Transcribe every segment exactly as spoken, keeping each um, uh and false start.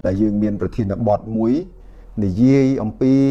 đại dương miềnประเทศบอดมุ้ยในยี่อมปี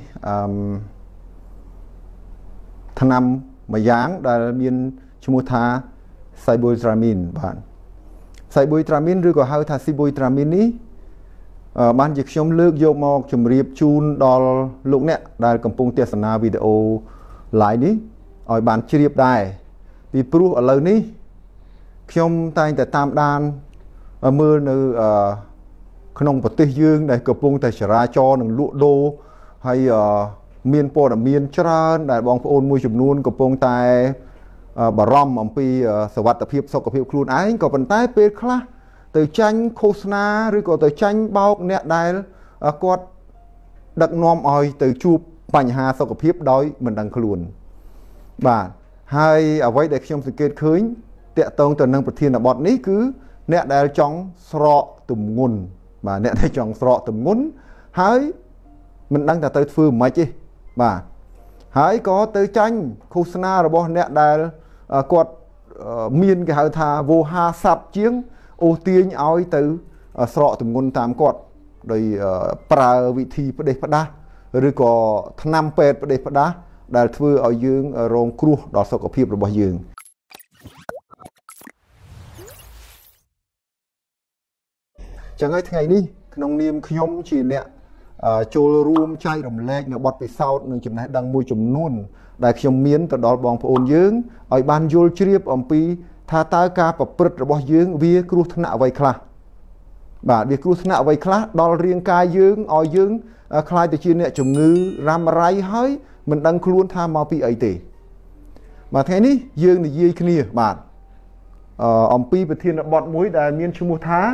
ธนำมาย้างได้เมียนชมูธาไซบุยตรามินบ้านไซบุยตรามินหรือก็เฮาทาซิบุยตรามินนี้บ้านจิกชมเลือกโยมอกจุ่มเรียบจูนดอลลูกเนี่ยได้กำปงเทศนาวิดีโอหลายนี้อ่อยบ้านเชียบได้ปีปลุกอะไรนี้ชมตายแต่ตามดานมือในขนมปฏิยืงในกระปุงแต่ชราจอหนึ่งลุโดให้เมียนโปดเมียนชราได้บองโอนมวยจุ่มนูนกระปุงแต่บารอมอัมพีสวัสดิภาพสกปรกครูนไอ้ก็เป็นใต้เป็นคลาtừ tranhโฆษณาหรือก็từ tranh baoเนี่ยได้กดดักนอมอ่อยtừจูบปัญหาสกปรกด้อยมันดังขลุ่นบ่าให้เอาไว้ได้ชมสังเกตคืนเตะตรงตัวหนึ่งประเทศบอดนี้คือเนี่ยได้จ้องสระตุ่มงุนบ่าเนี่ยได้จ้องสระตุ่มงุนให้มันดังแต่ตัวฟืมไม่จีบ่าให้ก็từ tranhโฆษณาระบบเนี่ยได้กดมีนcáiหาธาโวหาสับเชียงโอเตียนเอาtừสระตุ่มงุนตามกดโดยปราวิธีประเดี๋ยวประดาหรือก็ทนำเป็ดประเดี๋ยวประดาได้ធ្វើឲ្យយើងរងគ្រោះដល់សុខភាពរបស់យើងចឹងហើយថ្ងៃនេះក្នុងនាមខ្ញុំជាអ្នកចូលរួមចែករំលែកនៅបទពិសោធន៍និងចំណេះដឹងមួយចំនួនដែលខ្ញុំមានទៅដល់បងប្អូនយើងឲ្យបានយល់ជ្រាបអំពីថាតើការប្រព្រឹត្តរបស់យើងវាគ្រោះថ្នាក់អ្វីខ្លះបាទវាគ្រោះថ្នាក់អ្វីខ្លះដល់រាងកាយយើងឲ្យយើងคล้ายទៅជាអ្នកជំងឺរ៉ាំរ៉ៃហើយមិនដឹងខ្លួនថាមកពីអីទេបាទថ្ងៃនេះយើងនិយាយគ្នាបាទអំពីប្រធានបទមួយដែលមានឈ្មោះថា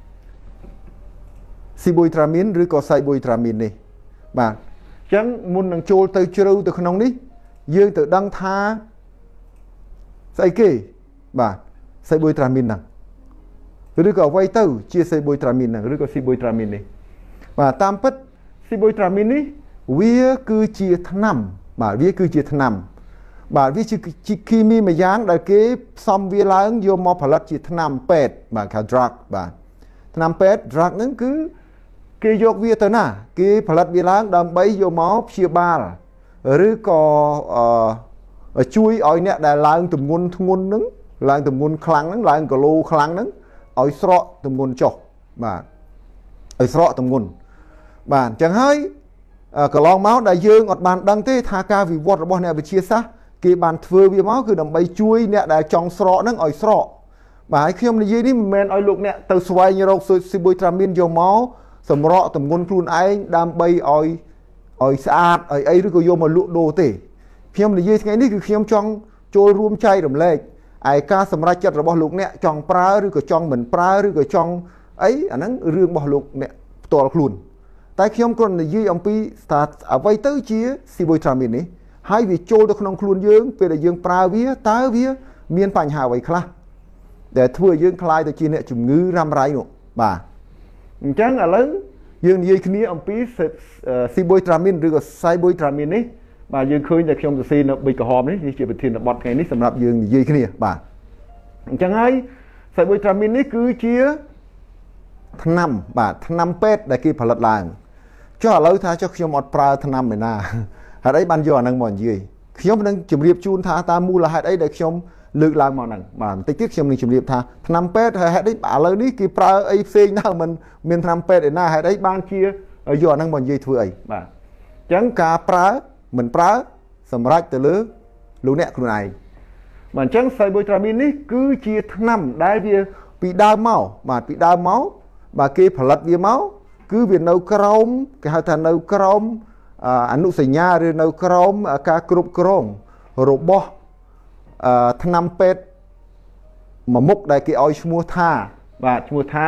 ស៊ីបុយត្រាមីនឬក៏សៃបុយត្រាមីននេះបាទអញ្ចឹងមុននឹងចូលទៅជ្រៅទៅក្នុងនេះយើងទៅដឹងថាស្អីគេបាទសៃបុយត្រាមីនហ្នឹងឬក៏អ្វីទៅជាសៃបុយត្រាមីនហ្នឹងឬក៏ស៊ីបុយត្រាមីននេះបាទតាមពិតស៊ីបុយត្រាមីននេះវាគឺជាថ្នាំបាទវាគឺជាថ្នាំបាទវាជាគីមីមួយយ៉ាងដែលគេផ្សំវាឡើងយកមកផលិតជាថ្នាំពេទ្យបាទគេ drug បាទថ្នាំពេទ្យ drug ហ្នឹងគឺគេយកវាទៅណាគេផលិតវាឡើងដើម្បីយកមកព្យាបាលឬក៏ជួយឲ្យអ្នកដែលឡើងទម្ងន់ធ្ងន់ហ្នឹងឡើងទម្ងន់ខ្លាំងហ្នឹងឡើងគីឡូខ្លាំងហ្នឹងឲ្យស្រកទម្ងន់ចុះបាទឲ្យស្រកទម្ងន់បាទអញ្ចឹងហើយកន្លងមកដែលយើងអត់បានដឹងទេថាការវិវត្តរបស់អ្នកវិទ្យាសាស្ត្រគេបានធ្វើវាមកគឺដើម្បីជួយអ្នកដែលចង់ស្រកហ្នឹងឲ្យស្រកបាទហើយខ្ញុំនិយាយនេះមិនមែនឲ្យលោកអ្នកទៅស្វែងរកស៊ីបុយត្រាមីនយកមកសម្រក់ទម្ងន់ខ្លួនឯងដើម្បីឲ្យឲ្យស្អាតឲ្យអីឬក៏យកមកលក់ដូរទេខ្ញុំនិយាយថ្ងៃនេះគឺខ្ញុំចង់ចូលរួមចែករំលែកឯការសម្រេចចិត្តរបស់លោកអ្នកចង់ប្រើឬក៏ចង់មិនប្រើឬក៏ចង់អីអាហ្នឹងរឿងរបស់លោកអ្នកផ្ទាល់ខ្លួនតែខ្ញុំគ្រាន់តែនិយាយអំពីស្ថានភាពអ្វីទៅជាស៊ីបុយត្រាមីននេះហើយវាចូលទៅក្នុងខ្លួនយើងពេលដែលយើងប្រើវាតើវាមានបញ្ហាអ្វីខ្លះដែលធ្វើឲ្យយើងคล้ายទៅជាអ្នកជំងឺរ៉ាំរ៉ៃនោះបាទអញ្ចឹងឥឡូវយើងនិយាយគ្នាអំពីស៊ីបុយត្រាមីនឬក៏សៃបុយត្រាមីននេះបាទយើងឃើញតែខ្ញុំសរសេរនៅប៊ិចក្រហមនេះនេះជាប្រធានបទថ្ងៃនេះសម្រាប់យើងនិយាយគ្នាបាទអញ្ចឹងហើយសៃបុយត្រាមីននេះគឺជាថ្នាំបាទថ្នាំពេទ្យដែលគេផលិតឡើងចុះឥឡូវថាចុះខ្ញុំអត់ប្រើថ្នាំឯណាហេតុអីបានយកអាហ្នឹងមកនិយាយខ្ញុំនឹងជម្រាបជូនថាតាមមូលហេតុអីដែលខ្ញុំលើកឡើងមកហ្នឹងបាទបន្តិចទៀតខ្ញុំនឹងជម្រាបថាថ្នាំពេទ្យហេតុអីឥឡូវនេះគេប្រើអីផ្សេងដែរមិនមានថ្នាំពេទ្យឯណាហេតុអីបានជាយកអាហ្នឹងមកនិយាយធ្វើអីបាទអញ្ចឹងការប្រើមិនប្រើសម្រាប់ទៅលើលោកអ្នកខ្លួនឯងបាទអញ្ចឹងសៃបុយត្រាមីននេះគឺជាថ្នាំដែលវាពីដើមមកបាទពីដើមមកបាទគេផលិតវាមកគឺវានៅក្រោមគេហៅថានៅក្រោមអនុសញ្ញាឬនៅក្រោមការគ្រប់គ្រងរបស់ថ្នាំពេទ្យមួយមុខដែលគេឲ្យឈ្មោះថាបាទឈ្មោះថា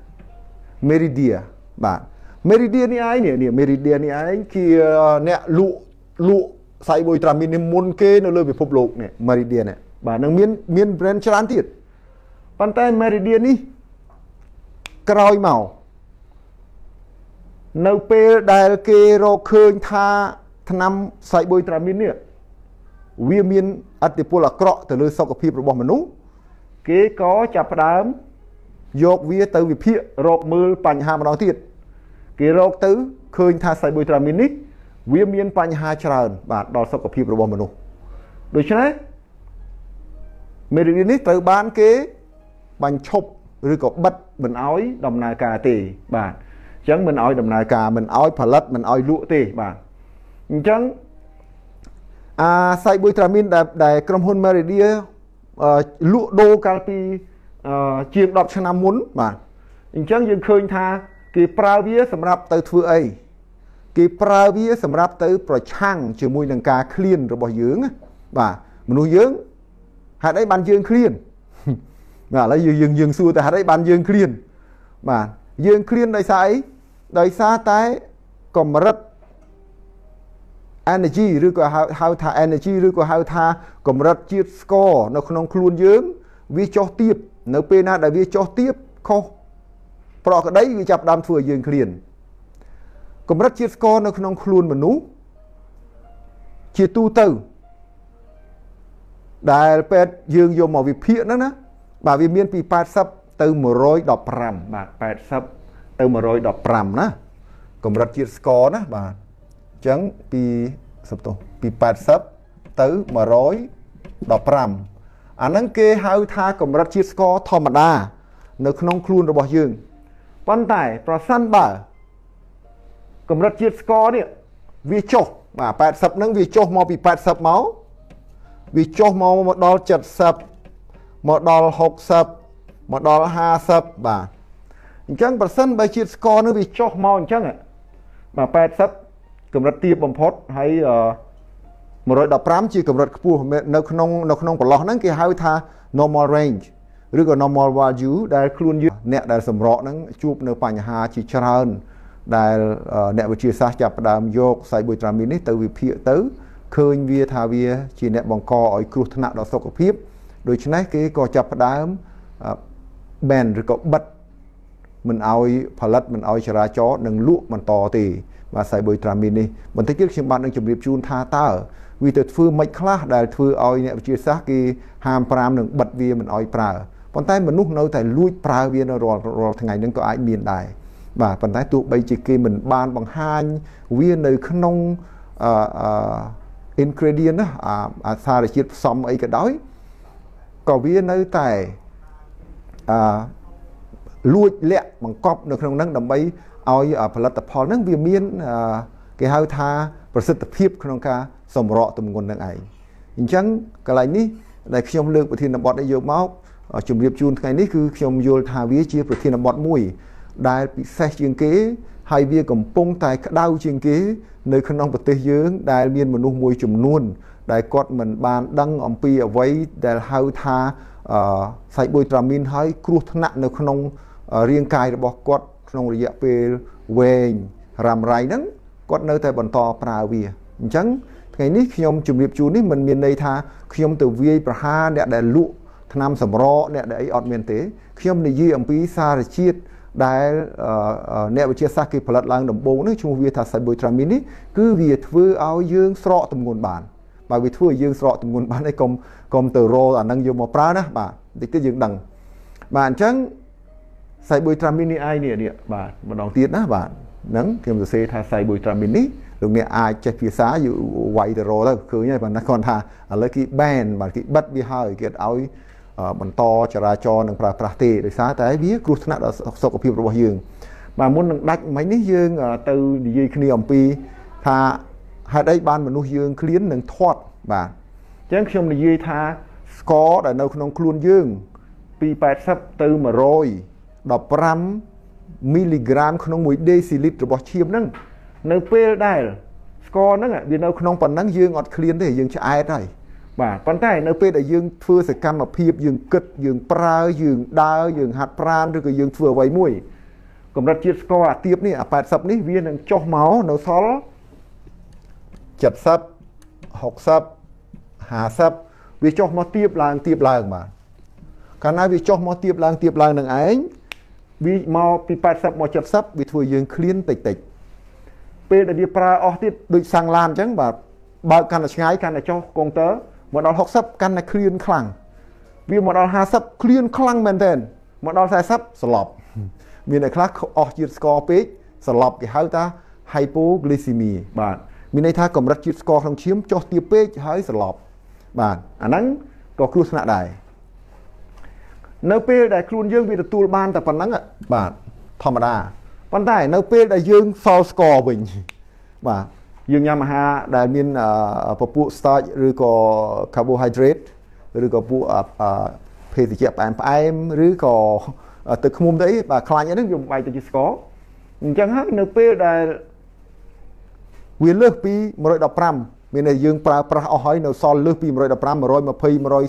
Meridia បាទ Meridia នេះឯងនេះ Meridia នេះឯងជាអ្នកលក់លក់សៃបុយត្រាមីននេះមុនគេនៅលើពិភពលោកនេះ Meridia នេះបាទនឹងមានមាន brand ច្រើនទៀតប៉ុន្តែ Meridia នេះក្រោយមកនៅពេលដែលគេរកឃើញថាថ្នាំសៃបុយត្រាមីននេះវាមានឥទ្ធិពលអាក្រក់ទៅលើសុខភាពរបស់មនុស្សគេក៏ចាប់ផ្ដើមយកវាទៅវិភាគរកមើលបញ្ហាម្ដងទៀតគេរកទៅឃើញថាសាយប៊ុយត្រាមីននេះវាមានបញ្ហាច្រើនបាទដល់សុខភាពរបស់មនុស្សដូច្នេះមេរោគនេះត្រូវបានគេបញ្ឈប់ឬក៏បិទមិនអោយដំណើរការទេបាទអញ្ចឹងមិនអោយដំណើរការមិនអោយផលិតមិនអោយលក់ទេបាទអញ្ចឹងអាសាយប៊ុយត្រាមីនដែលដែលក្រុមហ៊ុន Meridia លក់ដូរកាលពីជាងដប់ឆ្នាំមុនបាទអញ្ចឹងយើងឃើញថាគេប្រើវាសម្រាប់ទៅធ្វើអីគេប្រើវាសម្រាប់ទៅប្រឆាំងជាមួយនឹងការឃ្លានរបស់យើងបាទមនុស្សយើងហេតុអីបានយើងឃ្លានបាទឥឡូវយើងយើងសួរតែហេតុអីបានយើងឃ្លានបាទយើងឃ្លានដោយសារអីដោយសារតែកម្រិត energy ឬក៏ហៅថា energy ឬក៏ហៅថាកម្រិតជាតិស្ករនៅក្នុងខ្លួនយើងវាចុះទាបនៅពេលណាដែលវាចុះទាបខុសប្រក្តីវាចាប់ផ្ដើមធ្វើឲ្យយើងឃ្លានកម្រិតជាតិស្ករនៅក្នុងខ្លួនមនុស្សជាទូទៅដែលពេទ្យយើងយកមកវិភាគហ្នឹងណាបាទវាមានពីแปดสิบទៅmột trăm một mươiห้าបាទแปดสิบទៅmột trăm một mươiห้าណាកម្រិតជាតិស្ករណាបាទអញ្ចឹងពីសប្តុពីแปดสิบទៅmột trăm một mươiห้าអាហ្នឹងគេហៅថាកម្រិតជាតិស្ករធម្មតានៅក្នុងខ្លួនរបស់យើងប៉ុន្តែប្រសិនបើកម្រិតជាតិស្ករនេះវាចុះបាទแปดสิบហ្នឹងវាចុះមកពីแปดสิบមកវាចុះមកមកដល់เจ็ดสิบមកដល់หกสิบមកដល់ห้าสิบបាទអញ្ចឹងប្រសិនបើជាតិស្ករនោះវាចុះមកអញ្ចឹងបាទแปดสิบកម្រិតទាបបំផុតហើយmột trăm mườiห้าជាកម្រិតខ្ពស់នៅក្នុងនៅក្នុងប្រឡោះហ្នឹងគេហៅថា normal range ឬក៏ normal value ដែលខ្លួនយើងអ្នកដែលសម្រក់ហ្នឹងជួបនៅបញ្ហាជាច្រើនដែលអ្នកវិទ្យាសាស្ត្រចាប់ផ្ដើមយកសាយប៊ុយត្រាមីននេះទៅវិភាគទៅឃើញវាថាវាជាអ្នកបង្កឲ្យគ្រោះថ្នាក់ដល់សុខភាពដូច្នេះគេក៏ចាប់ផ្ដើម ban ឬក៏បិទមិនឲ្យផលិតមិនឲ្យចរាចរណ៍នឹងលក់បន្តទេបាទសាយប៊ុយត្រាមីននេះបន្តិចទៀតខ្ញុំបាននឹងជម្រាបជូនថាតើវាទៅធ្វើមិនខ្លះដែលធ្វើឲ្យអ្នកវិទ្យាសាស្ត្រគេហាមប្រាមនឹងបិទវាមិនឲ្យប្រើប៉ុន្តែមនុស្សនៅតែលួចប្រើវានៅរាល់រាល់ថ្ងៃហ្នឹងក៏អាចមានដែរបាទប៉ុន្តែទោះបីជាគេមិនបានបង្ហាញវានៅក្នុងអឺ ingredient ណាអាសារជាតិផ្សំអីក៏ដោយក៏វានៅតែអឺលួចលាក់បង្កប់នៅក្នុងហ្នឹងដើម្បីឲ្យផលិតផលហ្នឹងវាមានគេហៅថាប្រសិទ្ធភាពក្នុងការសម្រកទម្ងន់នឹងឯងអញ្ចឹងកន្លែងនេះដែលខ្ញុំលើកប្រធានបទនេះយកមកជម្រាបជូនថ្ងៃនេះគឺខ្ញុំយល់ថាវាជាប្រធានបទមួយដែលពិសេសជាងគេហើយវាកំពុងតែក្តៅជាងគេនៅក្នុងប្រទេសយើងដែលមានមនុស្សមួយចំនួនដែលគាត់មិនបានដឹងអំពីអ្វីដែលហៅថាសាយប៊ុយត្រាមីនហើយគ្រោះថ្នាក់នៅក្នុងរាងកាយរបស់គាត់ក្នុងរយៈពេលវែងរ៉ាំរ៉ៃហ្នឹងគាត់នៅតែបន្តប្រើវាអញ្ចឹងថ្ងៃនេះខ្ញុំជម្រាបជូននេះមិនមានន័យថាខ្ញុំទៅវាយប្រហារអ្នកដែលលក់ថ្នាំសម្រកអ្នកដែលអីអត់មានទេខ្ញុំនិយាយអំពីសារជាតិដែលអ្នកវិទ្យាសាស្ត្រគេផលិតឡើងដំបូងនេះឈ្មោះវាថាសាយប៊ុយត្រាមីននេះគឺវាធ្វើឲ្យយើងស្រកទម្ងន់បានបើវាធ្វើឲ្យយើងស្រកទម្ងន់បានឯងកុំកុំទៅរកអាហ្នឹងយកមកប្រើណាបាទតិចទៀតយើងដឹងបាទអញ្ចឹងសាយប៊ុយត្រាមីននេះឯងនេះនេះបាទម្ដងទៀតណាបាទហ្នឹងខ្ញុំសរសេរថាសាយប៊ុយត្រាមីននេះលោកអ្នកអាចចេះភាសាយូវាយទៅរកទៅឃើញហើយបាទគាត់ថាឥឡូវគេ ban បាទគេបិទវាហើយគេឲ្យបន្តចរាចរណ៍នឹងប្រើប្រាស់ទេដោយសារតែវាគ្រោះថ្នាក់ដល់សុខភាពរបស់យើងបាទមុននឹងដាច់មិញនេះយើងទៅនិយាយគ្នាអំពីថាហេតុអីបានមនុស្សយើងឃ្លាននឹងធាត់បាទអញ្ចឹងខ្ញុំនិយាយថាស្ករដែលនៅក្នុងខ្លួនយើងពីแปดสิบទៅmột trăm mườiห้าមីលីក្រាមក្នុងមួយដេស៊ីលីត្ររបស់ឈាមហ្នឹងនៅពេលដែលស្ករហ្នឹងវានៅក្នុងប៉ុណ្ណឹងយើងអត់ឃ្លានទេយើងឆ្អែតហើយបាទប៉ុន្តែនៅពេលដែលយើងធ្វើសកម្មភាពយើងគិតយើងប្រើយើងដើរយើងហាត់ប្រាណឬក៏យើងធ្វើអ្វីមួយកម្រិតជាតិស្ករអាទាបនេះអាแปดสิบនេះវានឹងចុះមកនៅសល់เจ็ดสิบ หกสิบ ห้าสิบវាចុះមកទាបឡើងទាបឡើងបាទកាលណាវាចុះមកទាបឡើងទាបឡើងនឹងឯងវាមកពីแปดสิบមកเจ็ดสิบវាធ្វើយើងឃ្លានតិចតិចពេលដែលវាប្រើអស់ទៀតដូចសាំងឡានអញ្ចឹងបាទបើកកាន់តែឆ្ងាយកាន់តែចុះកុងទ័រមកដល់หกสิบកាន់តែឃ្លានខ្លាំងវាមកដល់ห้าสิบឃ្លានខ្លាំងមែនទែនមកដល់สี่สิบស្លាប់មានអ្នកខ្លះអស់ជាតិស្ករពេកស្លាប់គេហៅថា hypoglycemia បាទមានន័យថាកម្រិតជាតិស្ករក្នុងឈាមចុះទាបពេកហើយស្លាប់បាទអាហ្នឹងក៏គ្រោះថ្នាក់ដែរនៅពេលដែលខ្លួនយើងវាទទួលបានតែប៉ុណ្ណឹងបាទធម្មតាប៉ុន្តែនៅពេលដែលយើងសល់ស្ករវិញបាទយើងញ៉ាំអាហារដែលមានពពួក starch ឬក៏ carbohydrate ឬក៏ពួកភេសជ្ជៈផ្អែមផ្អែមឬក៏ទឹកឃ្មុំទៅអីបាទខ្លាញ់អីហ្នឹងវាបំបែកទៅជាស្ករអញ្ចឹងហើយនៅពេលដែលវាលើសពីone hundred fifteenមានន័យយើងប្រើប្រាស់អស់ហើយនៅសល់លើសពីone hundred fifteen one twenty one thirty one forty one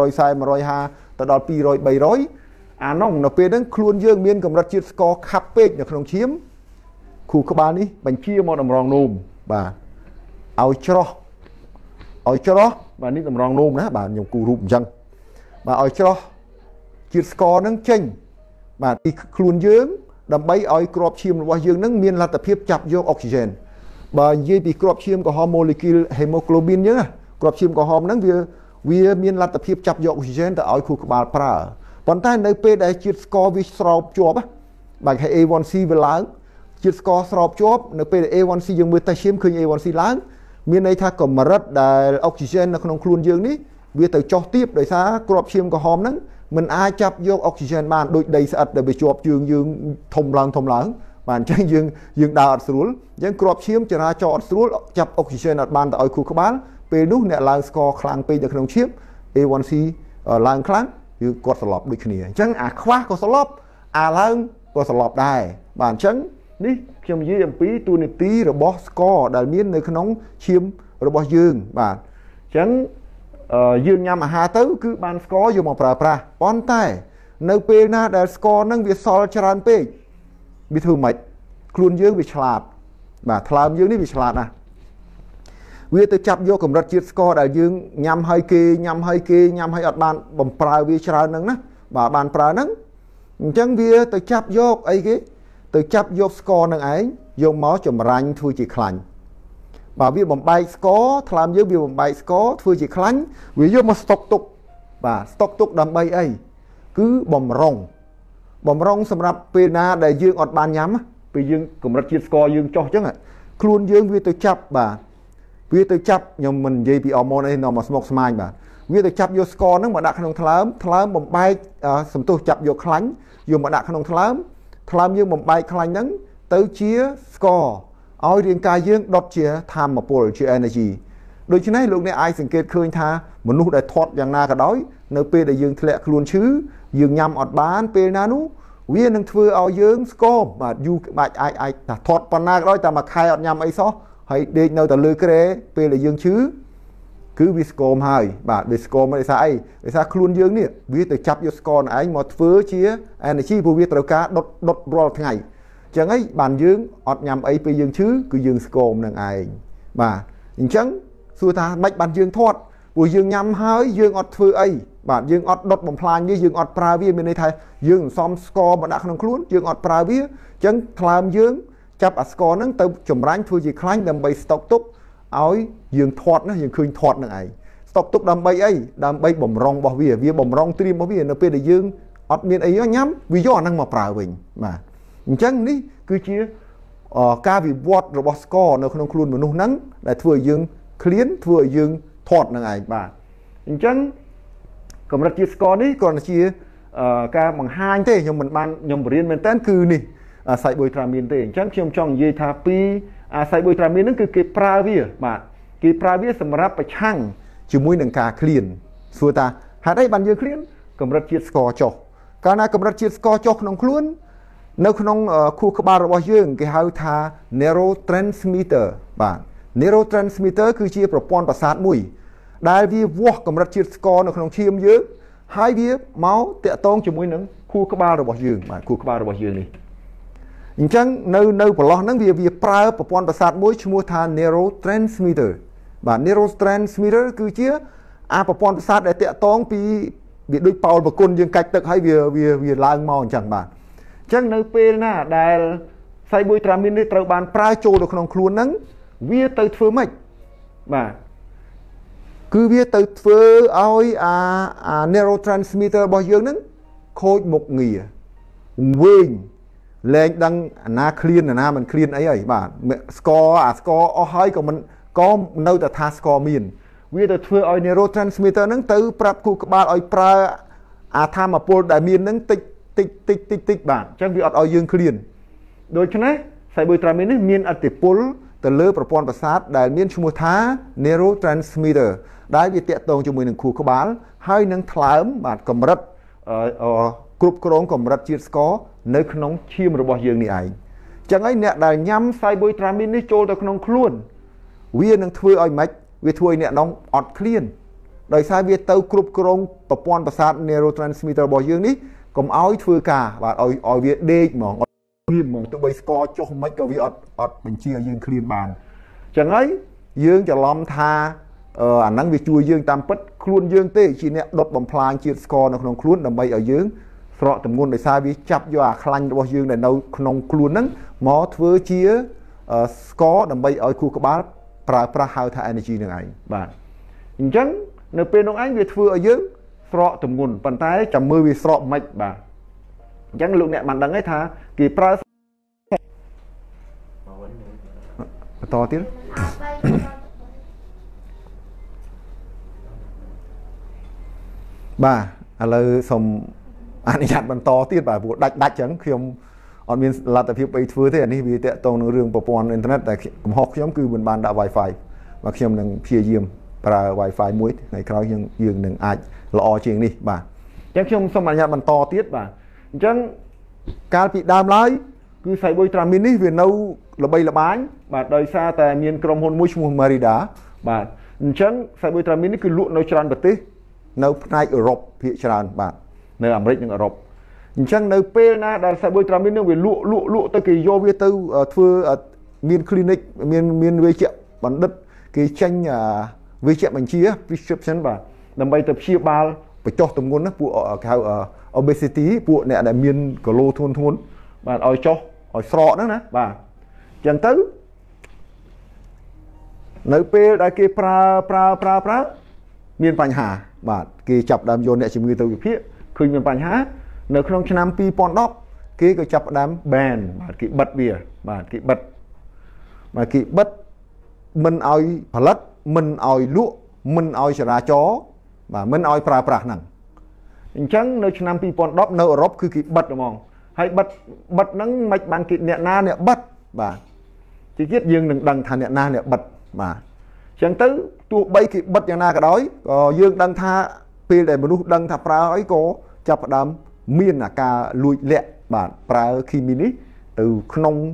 fiftyទៅដល់two hundred three hundredអានោះនៅពេលហ្នឹងខ្លួនយើងមានកម្រិតជាតិស្ករខាប់ពេកនៅក្នុងឈាមខួរក្បាលនេះបញ្ជាមកតម្រងនោមបាទឲ្យច្រោះឲ្យច្រោះបាទនេះតម្រងនោមណាបាទខ្ញុំគូរូបអញ្ចឹងបាទឲ្យច្រោះជាតិស្ករហ្នឹងចេញបាទពីខ្លួនយើងដើម្បីឲ្យក្របឈាមរបស់យើងហ្នឹងមានលទ្ធភាពចាប់យកអុកស៊ីហ្សែនបើនិយាយពីក្របឈាមក្រហម molecule hemoglobin អញ្ចឹងណាក្របឈាមក្រហមហ្នឹងវាវាមានលទ្ធភាពចាប់យកអុកស៊ីហ្សែនទៅឲ្យខួរក្បាលប្រើប៉ុន្តែនៅពេលដែលជាតិស្ករវាស្រោបជាប់បាទគេ A one C វាឡើងជាតិស្ករស្រោបជាប់នៅពេល A one C យើងមើលតេស្តឈាមឃើញ A one C ឡើងមានន័យថាកម្រិតដែលអុកស៊ីហ្សែននៅក្នុងខ្លួនយើងនេះវាទៅចុះទាបដោយសារក្របឈាមក្រហមហ្នឹងមិនអាចចាប់យកអុកស៊ីហ្សែនបានដូចដីស្អិតដែលវាជាប់ជើងយើងធំឡើងធំឡើងបាទអញ្ចឹងយើងយើងដើរអត់ស្រួលអញ្ចឹងក្របឈាមចរាចរណ៍អត់ស្រួលចាប់អុកស៊ីហ្សែនអត់បានទៅឲ្យខួរក្បាលពេលនោះអ្នកឡើងស្ករខ្លាំងពេកនៅក្នុងឈាម A one C ឡើងខ្លាំងគឺគាត់ស្លាប់ដូចគ្នាអញ្ចឹងអាខ្វះក៏ស្លាប់អាឡើងក៏ស្លាប់ដែរបាទអញ្ចឹងនេះខ្ញុំនិយាយអំពីទូនាទីរបស់ស្ករដែលមាននៅក្នុងឈាមរបស់យើងបាទអញ្ចឹងយើងញ៉ាំអាហារទៅគឺបានស្ករយកមកប្រើប្រាស់ប៉ុន្តែនៅពេលណាដែលស្ករហ្នឹងវាសល់ច្រើនពេកវាធ្វើម៉េចខ្លួនយើងវាឆ្លាតបាទថ្លើមយើងនេះវាឆ្លាតណាស់វាទៅចាប់យកកម្រិតជាតិស្ករដែលយើងញ៉ាំហើយគេញ៉ាំហើយគេញ៉ាំហើយអត់បានបំប្រើវាច្រើនហ្នឹងណាបាទបានប្រើហ្នឹងអញ្ចឹងវាទៅចាប់យកអីគេទៅចាប់យកស្ករនឹងឯងយកមកចម្រាញ់ធ្វើជាខ្លាញ់បាទវាបំបែកស្ករថ្លើមយើងវាបំបែកស្ករធ្វើជាខ្លាញ់វាយកមកស្តុកទុកបាទស្តុកទុកដើម្បីអីគឺបំរុងបំរុងសម្រាប់ពេលណាដែលយើងអត់បានញ៉ាំពេលយើងកម្រិតជាតិស្ករយើងចុះអញ្ចឹងខ្លួនយើងវាទៅចាប់បាទវាទៅចាប់ខ្ញុំមិននិយាយពីអរម៉ូនអីនាំមកស្មុកស្មាញបាទវាទៅចាប់យកស្ករហ្នឹងមកដាក់ក្នុងថ្លើមថ្លើមបំបែកសំទុះចាប់យកខ្លាញ់យកមកដាក់ក្នុងថ្លើមថ្លើមយើងបំបែកខ្លាញ់ហ្នឹងទៅជាស្ករឲ្យរាងកាយយើងដុតជាធម្មពលជា energy ដូច្នេះលោកអ្នកអាចសង្កេតឃើញថាមនុស្សដែលធាត់យ៉ាងណាក៏ដោយនៅពេលដែលយើងធ្លាក់ខ្លួនឈឺយើងញ៉ាំអត់បានពេលណានោះវានឹងធ្វើឲ្យយើងស្គមបាទយូរអាចអាចអាចថាធាត់ប៉ុណ្ណាក៏ដោយតែមួយខែអត់ញ៉ាំអីសោះហើយដេកនៅតែលើគ្រែពេលដែលយើងឈឺគឺវាស្គមហើយបាទវាស្គមដោយសារអីដោយសារខ្លួនយើងនេះវាទៅចាប់យកស្ករឯងមកធ្វើជា energy ព្រោះវាត្រូវការដុតដុតរាល់ថ្ងៃអញ្ចឹងហើយបានយើងអត់ញ៉ាំអីពេលយើងឈឺគឺយើងស្គមនឹងឯងបាទអញ្ចឹងសួរថាម៉េចបានយើងធាត់ព្រោះយើងញ៉ាំហើយយើងអត់ធ្វើអីបាទយើងអត់ដុតបំផ្លាញវាយើងអត់ប្រើវាមានន័យថាយើងសន្សំស្ករមកដាក់ក្នុងខ្លួនយើងអត់ប្រើវាអញ្ចឹងថ្លើមយើងចាប់អាស្ករហ្នឹងទៅចម្រាញ់ធ្វើជាខ្លាញ់ដើម្បីស្តុកទុកឲ្យយើងធាត់ណាយើងឃើញធាត់នឹងឯងស្តុកទុកដើម្បីអីដើម្បីបំរុងរបស់វាវាបំរុងត្រៀមរបស់វានៅពេលដែលយើងអត់មានអីញ៉ាំវាយកអាហ្នឹងមកប្រើវិញបាទអញ្ចឹងនេះគឺជាការវិវត្តរបស់ស្ករនៅក្នុងខ្លួនមនុស្សហ្នឹងដែលធ្វើឲ្យយើងឃ្លានធ្វើឲ្យយើងធាត់នឹងឯងបាទអញ្ចឹងកម្រិតជាតិស្ករនេះគ្រាន់តែជាការបង្ហាញទេខ្ញុំមិនបានខ្ញុំបរៀនមែនតើគឺនេះអាស័យបុយត្រាមីនទេអញ្ចឹងខ្ញុំចង់និយាយថាពីអាស័យបុយត្រាមីនហ្នឹងគឺគេប្រើវាបាទគេប្រើវាសម្រាប់ប្រឆាំងជាមួយនឹងការឃ្លានសួរថាហេតុអីបានយើងឃ្លានកម្រិតជាតិស្ករចុះកាលណាកម្រិតជាតិស្ករចុះក្នុងខ្លួននៅក្នុងខួរក្បាលរបស់យើងគេហៅថា neurotransmitter បាទ neurotransmitter គឺជាប្រព័ន្ធប្រសាទមួយដែលវាវាស់កម្រិតជាតិស្ករនៅក្នុងឈាមយើងហើយវាមកតាក់ទងជាមួយនឹងខួរក្បាលរបស់យើងបាទខួរក្បាលរបស់យើងនេះអញ្ចឹងនៅនៅប្រឡោះហ្នឹងវាវាប្រើប្រព័ន្ធប្រសាទមួយឈ្មោះថា neurotransmitter បាទ neurotransmitter គឺជាអាប្រព័ន្ធប្រសាទដែលតាក់ទងពីវាដូចប៉ោលបគុណយើងកាច់ទឹកហើយវាវាវាឡើងមកអញ្ចឹងបាទអញ្ចឹងនៅពេលណាដែលសៃបុយត្រាមីននេះត្រូវបានប្រើចូលទៅក្នុងខ្លួនហ្នឹងវាទៅធ្វើម៉េចបាទគឺវាទៅធ្វើឲ្យអា neurotransmitter របស់យើងហ្នឹង khôi một nghìa quên lên đăng na clean là na mình clean ấy ấy bà score à score ở hai của mình có nơi ta tha score miền vì ta thuê ở neurotransmitter nâng từ prap khu ba ở pra à tham mà pol đại miền nâng tích tích tích tích tích bản chẳng vì ở dương clean đôi chân ấy sai bôi tramin ấy miền ở tiệp pol từ lơ propon pasat đại miền chung một thá neurotransmitter đại vì tiệt tông cho mình nâng khu ba hai nâng thám bản cầm rất cướp cồn cầm rất chiết score nơi khung chim rồi bỏ dương này ấy chẳng ấy nè đại nhắm sai bôi tramin ấy trôi tới khung luôn vì nâng thuê ở mạch vì thuê nè nông ọt clean đời sai vì tàu cướp cồn propon pasat neurotransmitter bỏ dương ní còn áo thuê cả và áo áo việt đê mà mà tụi bay score cho mấy cái việc ọt ọt mình chia dương clean bàn chẳng ấy dương cho lom tha ờ ảnh năng việc chui dương tam pất luôn dương tê chỉ nè đột bầm plan chia score nó không luôn đầm bay ở dương sọ tầm ngôn đời sai vì chập do à khanh bao dương này đâu không luôn nắng mó thuê chia score đầm bay ở khu các bác pra pra hao tha energy này bạn chẳng nơi bên ông anh việc thuê ở dương sọ tầm ngôn bàn tay chầm mưa vì sọ mạch bạn chẳng lúc nè bạn đăng ấy tha kỳ pra to tiếng bà là xong anh nhặt bằng to tiếng bà vụ đạch đạch chẳng khi ông on miền là tập hiệp bay thưa thế này vì tệ tông nó rừng propon internet tại cũng học giống cứ bên bàn đã wifi và khi ông đang phía diêm pra wifi muối ngày sau nhưng dường đừng ai lo chuyện đi bà chẳng khi ông xong anh nhặt bằng to tiết bà chẳng cá bị đam lái cứ phải bôi trà mini vì nâu là bay là bán bà đời xa tại miền Crom hôn mũi mùa Merida bà chẳng phải bôi trà mini cứ lụa nâu tràn bật tí nâu này ở Europe phía tràn bà nơi America ở Europe chẳng nơi P na đã phải bôi trà mini vì lụa lụa lụa tới kỳ do vi tư thưa miền clinic miền miền về chợ bản đất cái tranh về chợ mình chia prescription bà nằm bay tập chia ba phải cho tầm ngôn nó bộ cao obesity bộ nè là miền cờ lô thôn thôn bà oi cho oi sọ đó nè bà chẳng tới nơi P đã kia pra pra pra pra miền Pành Hà bà kia chập đam vô nè chỉ người từ phía khơi miền Pành Hà nơi trong năm pi pon đốc kia cái chập đam bèn bà kia bật bìa bà kia bật mà kia bật mình oi lất mình oi lụa mình oi ra chó và mình oi pra pra nằng chẳng nơi năm pi pon đốc nơi Europe cứ kia bật đúng không hay bật bật nắng mạch bàn kịt nè na nè bật và chỉ biết dương đừng đằng thà nè na nè bật mà chẳng tới tụ bay kịt bật như na cái đói còn dương đằng tha pi để mình đằng thà pra ấy có chập đam miên là ca lùi lẹ bản pra khi mini từ nông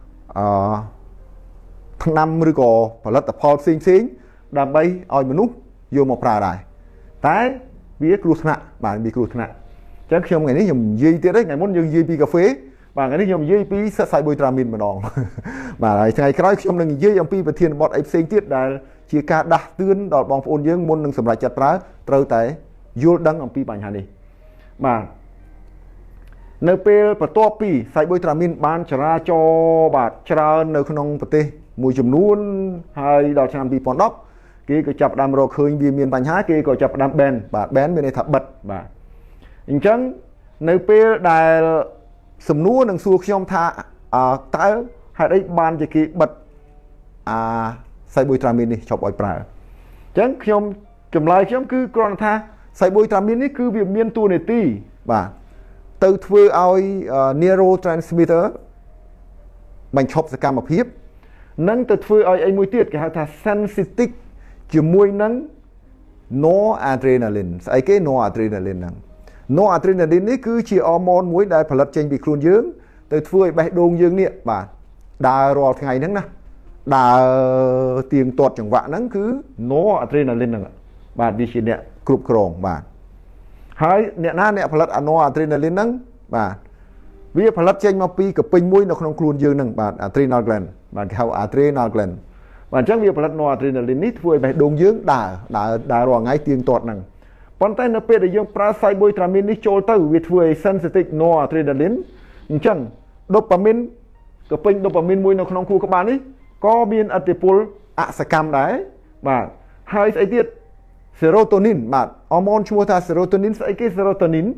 tháng năm rồi có phải là tập hợp sinh sinh đam bay oi mình vô một pra đài tái biết luôn nè bạn bị luôn nè chẳng khi ông ngày này dùng dây tiết đấy ngày muốn dùng dây pi cà phê và ngày này dùng dây pi sẽ xài bôi tramin mà đòn mà ngày cái khi ông đừng dây ông pi và thiên bọt ép sinh tiết là chỉ cả đặt tuyên đọt bóng phun dương môn đừng sầm lại chặt phá trâu tại vô đăng ông pi bằng hà đi mà nơi pe và to pi xài bôi tramin ban chả cho bạt chả nơi không nông bát tê mùi chùm nuôn hay đọt làm pi pon đốc kia có chập đam rô khơi viên miền Pành Hà kia có chập đam bền và bén bên này thập bật và chẳng nơi pe đài sầm núa đằng xuôi khi ông tha à tái hay đấy ban chỉ kỹ bật à sai bôi tramin đi chọc bòi pra chẳng khi ông chùm lại khi ông cứ còn tha sai bôi tramin đi cứ việc miên tu này ti và từ thuê oi neurotransmitter mình chọc sẽ cam một hiếp nâng từ thuê oi anh mùi tiết cái thà sensitive chỉ mùi nâng noradrenaline ấy cái noradrenaline nâng noradrenaline này cứ chỉ hormone muối đại phải lật trên bị khuôn dương từ phơi bay đôn dương niệm và đà rò ngày nắng nè đà tiền tuột chẳng vạn nắng cứ noradrenaline nè và đi chỉ niệm cụp còng và hai niệm na niệm phải lật noradrenaline nắng và vì phải lật trên mà piกับpin muối nó không khuôn dương nè và adrenal gland và cái adrenal gland và chắc vì phải lật noradrenaline này phơi bay đôn dương đà đà đà rò ngay tiền tuột nèប៉ុន្តែនៅពេលដែលយើងប្រើសាយប៊ុយត្រាមីននេះចូលទៅវាធ្វើឲ្យ sensitive noradrenaline អញ្ចឹង dopamine ក៏ពេញ dopamine មួយនៅក្នុងខួរក្បាលនេះក៏មានឥទ្ធិពលអសកម្មដែរបាទហើយស្អីទៀត serotonin បាទ hormone ឈ្មោះថា serotonin ស្អីគេ serotonin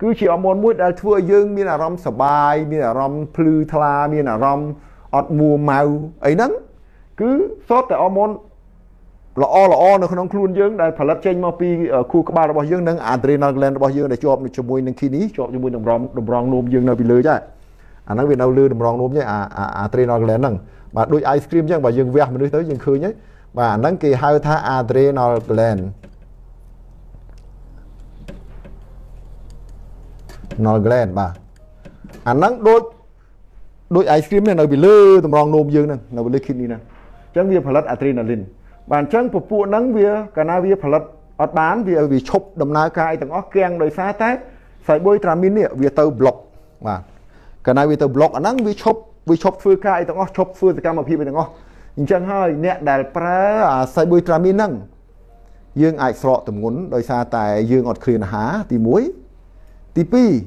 cứ chỉ hormone muối đã thua dương miên là rom sờ bài miên là rom plư thla miên là rom ọt mùa màu ấy nắng cứ sót tại hormone là o là o nó không luôn dương đây phải lật trên mau pi ở khu các ba là bao dương nâng adrenal gland bao dương để cho cho mùi nâng khi ní cho cho mùi đồng rong đồng rong nôm dương nào bị lừa chứ à nó bị đâu lừa đồng rong nôm nhé à à adrenal gland nâng mà đôi ice cream chứ bà dương vẹt mình tới dương khơi nhé và nâng kỳ hai tha adrenal gland nó gland bà à nâng đôi đôi ice cream này nó bị lừa đồng rong nôm dương nâng nó bị lừa khi ní nè chẳng việc phải lật adrenaline bản chân phục vụ nắng vía cả na vía phải lật ọt bán vì vì chụp đầm na cài từng óc keng đời xa tết phải bôi tramin nè vía tàu block mà cả na vía tàu block nắng vía chụp vía chụp phơi cài từng óc chụp phơi từ cam mà phi bên từng óc chân hơi nè đại pra sai bôi tramin nắng dương ai sọ tầm ngún đời xa tại dương ọt khơi há thì muối thì pi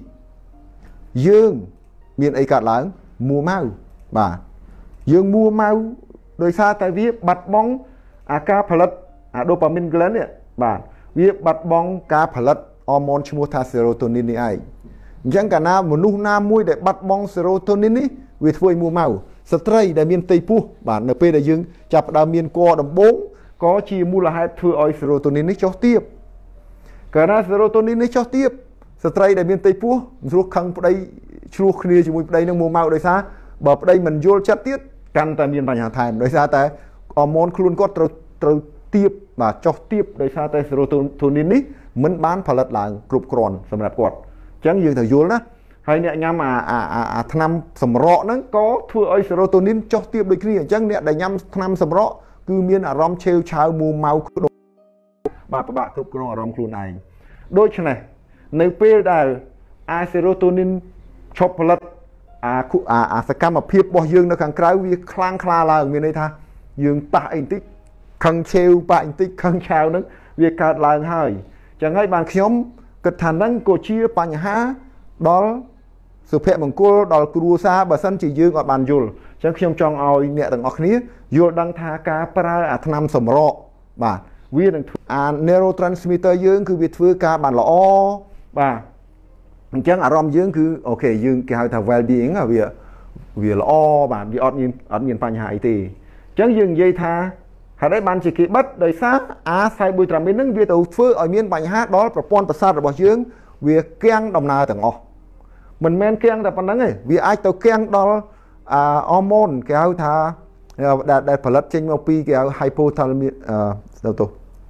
dương miền ấy cả láng mua mau mà dương mua mau đời xa tại vía bật bóng à cáผลิต à dopamine gland เนี่ยបាទ វាបាត់បង់ការផលិត hormone ឈ្មោះថា serotonin នេះឯងអញ្ចឹងកាលណាមនុស្សណាមួយដែលបាត់បង់ serotonin នេះវាធ្វើឲ្យមួម៉ៅស្ត្រីដែលមានផ្ទៃពោះបាទនៅពេលដែលយើងចាប់ផ្ដើមមានកដំបូងក៏ជាមូលហេតុធ្វើឲ្យ serotonin នេះចុះទាបកាលណា serotonin នេះចុះទាបស្ត្រីដែលមានផ្ទៃពោះស្រួលខឹងប្តីឆ្លោះគ្នាជាមួយប្តីនឹងមួម៉ៅដោយសារបើប្តីមិនយល់ចិត្តទៀតកាន់តែមានបញ្ហាថែមដោយសារតែ hormone ខ្លួនគាត់ត្រូវត្រូវទៀបបាទចុះទៀបដោយសារតែ serotonin នេះមិនបានផលិតឡើងគ្រប់គ្រាន់សម្រាប់គាត់អញ្ចឹងយើងត្រូវយល់ណាហើយអ្នកញ៉ាំអាអាអាថ្នាំសម្រក់ហ្នឹងក៏ធ្វើឲ្យ serotonin ចុះទៀបដូចគ្នាអញ្ចឹងអ្នកដែលញ៉ាំថ្នាំសម្រក់គឺមានអារម្មណ៍ឆេវឆាវមួម៉ៅបាទពិបាកគ្រប់គ្រងអារម្មណ៍ខ្លួនឯងដូច្នេះនៅពេលដែលអា serotonin ឈប់ផលិតអាអាសកម្មភាពរបស់យើងនៅខាងក្រៅវាខ្លាំងក្លាឡើងមានន័យថាយើងតះអីបន្តិចខឹងឆេវបាក់បន្តិចខឹងឆាវហ្នឹងវាកើតឡើងហើយចឹងហើយបានខ្ញុំគិតថាហ្នឹងក៏ជាបញ្ហាដល់សុភមង្គលដល់គ្រួសារបើសិនជាយើងអត់បានយល់ចឹងខ្ញុំចង់ឲ្យអ្នកទាំងអស់គ្នាយល់ដឹងថាការប្រើអាថ្នាំសម្រក់បាទវានឹងអា neurotransmitter យើងគឺវាធ្វើការបានល្អបាទអញ្ចឹងអារម្មណ៍យើងគឺអូខេយើងគេហៅថា well being វាវាល្អបាទវាអត់មានអត់មានបញ្ហាអីទេអញ្ចឹងយើងនិយាយថាហើយដែរបានជាគេបិទដោយសារអាសៃប៊ុយត្រាមីនហ្នឹងវាទៅធ្វើឲ្យមានបញ្ហាដល់ប្រព័ន្ធប្រសាទរបស់យើងវាគាំងដំណើរទាំងអស់មិនមែនគាំងតែប៉ុណ្្នឹងទេវាអាចទៅគាំងដល់អាហូម៉ូនគេហៅថាដែលផលិតចេញមកពីគេហៅ hypothalamus ទៅទៅ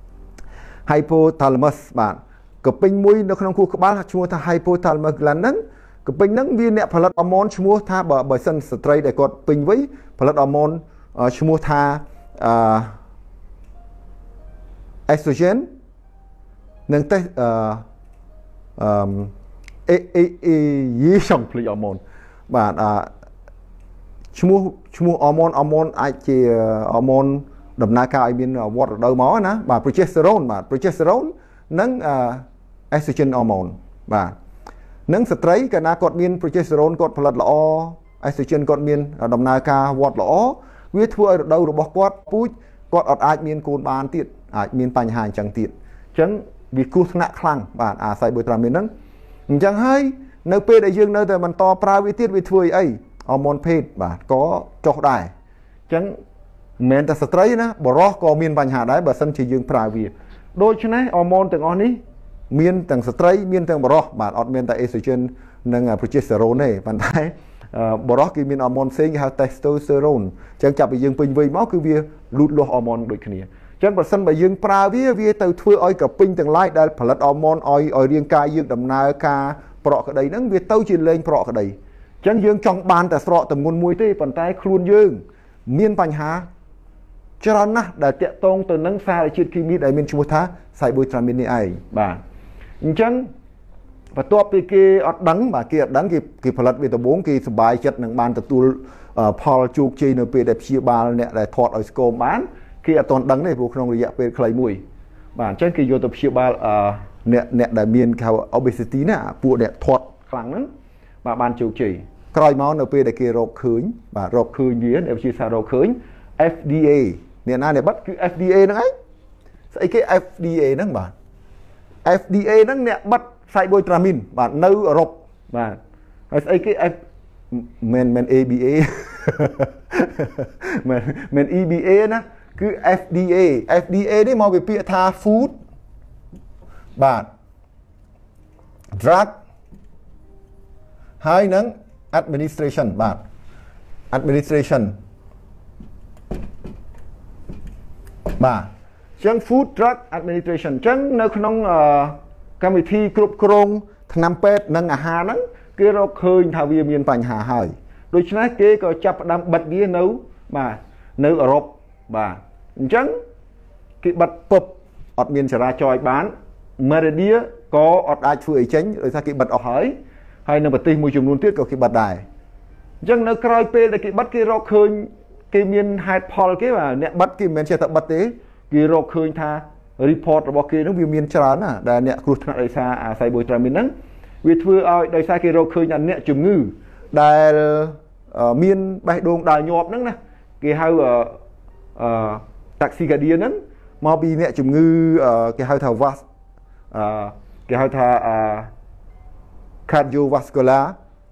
hypothalamus បាទកពេញមួយនៅក្នុងខួរក្បាលឈ្មោះថា hypothalamus gland ហ្នឹងកពេញហ្នឹងវាអ្នកផលិតហូម៉ូនឈ្មោះថាបើបើសិនស្ត្រីដែលគាត់ពេញវ័យផលិតហូម៉ូនឈ្មោះថាអឺ estrogen នឹងតែអឺអឺអេអេអេយីសំភ្លេចហូម៉ូនបាទអឺឈ្មោះឈ្មោះហូម៉ូនហូម៉ូនអាចជាហូម៉ូនដំណើរការឲ្យមានវត្តរដូវមកណាបាទ progesterone បាទ progesterone និង estrogen hormone បាទនឹងស្ត្រីកាលណាគាត់មាន progesterone គាត់ផលិតល្អ estrogen គាត់មានដំណើរការវត្តល្អវាធ្វើឲ្យរដូវរបស់គាត់ពូជគាត់អត់អាចមានកូនបានទៀតអាចមានបញ្ហាអញ្ចឹងទៀតអញ្ចឹងវាគ្រោះថ្នាក់ខ្លាំងបាទអាសៃប៊ុយត្រាមីនហ្នឹងអញ្ចឹងហើយនៅពេលដែលយើងនៅតែបន្តប្រើវាទៀតវាធ្វើអីហូម៉ូនភេទបាទក៏ចុះដែរអញ្ចឹងមិនមែនតែស្ត្រីណាបុរសក៏មានបញ្ហាដែរបើសិនជាយើងប្រើវាដូច្នេះហូម៉ូនទាំងអស់នេះមានទាំងស្ត្រីមានទាំងបុរសបាទអត់មានតែ estrogen និង progesterone ទេប៉ុន្តែបរោះគេមានហូម៉ូនផ្សេងគេហៅ testosterone អញ្ចឹងចាប់ពីយើងពេញវ័យមកគឺវាលូតលាស់ហូម៉ូនដូចគ្នាអញ្ចឹងប្រសិនបើយើងប្រើវាវាទៅធ្វើឲ្យកពេញទាំងឡាយដែលផលិតហូម៉ូនឲ្យឲ្យរាងកាយយើងដំណើរការប្រក់ក្តីហ្នឹងវាទៅជាលេងប្រក់ក្តីអញ្ចឹងយើងចង់បានតែស្រកទម្ងន់មួយទេប៉ុន្តែខ្លួនយើងមានបញ្ហាច្រើនណាស់ដែលតាក់ទងទៅនឹងសារជាតិគីមីដែលមានឈ្មោះថាសៃប៊ុយត្រាមីននេះឯងបាទអញ្ចឹងបន្ទាប់ពីគេអត់ដឹងបាទគេអត់ដឹងគេគេផលិតវាដំបូងគេសប្បាយចិត្តនឹងបានទទួលផលជោគជ័យនៅពេលដែលព្យាបាលអ្នកដែលថតឲ្យស្គមបានគេអត់ទាន់ដឹងទេព្រោះក្នុងរយៈពេលខ្លីមួយបាទអញ្ចឹងគេយកទៅព្យាបាលអ្នកអ្នកដែលមាន obesity ណាពួកអ្នកថតខ្លាំងហ្នឹងបាទបានជោគជ័យក្រោយមកនៅពេលដែលគេរកឃើញបាទរកឃើញវាអ្នកវិទ្យាសាស្ត្ររកឃើញ F D A អ្នកណាដែលបិទគឺ F D A ហ្នឹងឯងស្អីគេ F D A ហ្នឹងបាទ F D A ហ្នឹងអ្នកបិទ sai bôi tramin bạn nâu ở rộp bạn ấy cái men men a bê a men men e bê a na cứ ép đê a ép đê a đấy mau về phía tha food bạn drug hai nắng administration bạn administration bà chẳng food drug administration chẳng nơi trong cam thi cướp krong năm pet nâng à hà nắng kia nó khơi thao viên miền Pành Hà hỏi đôi khi kia có chập đam bật đĩa nấu mà nấu ở rộp bà chẳng cái bật pop ọt miền trở ra cho bán mà đĩa có ọt ai chui tránh rồi ra cái bật ở hỏi hay là bật tinh môi trường luôn tiết có cái bật đài chẳng nó coi pe là cái bắt cái rọ khơi cái miền hai pol cái mà nè bắt cái miền chơi tập bắt tế cái rọ khơi tha reportរបស់គេនោះវាមានច្រើនណាដែលអ្នកគ្រោះថ្នាក់ដោយសារអាស័យបុយត្រាមីនហ្នឹងវាធ្វើឲ្យដោយសារគេរកឃើញថាអ្នកជំងឺដែលមានបេះដូងដើរញាប់ហ្នឹងណាគេហៅអឺ taxicardia ហ្នឹងមកពីអ្នកជំងឺគេហៅថា vas អឺគេហៅថា cardiovascular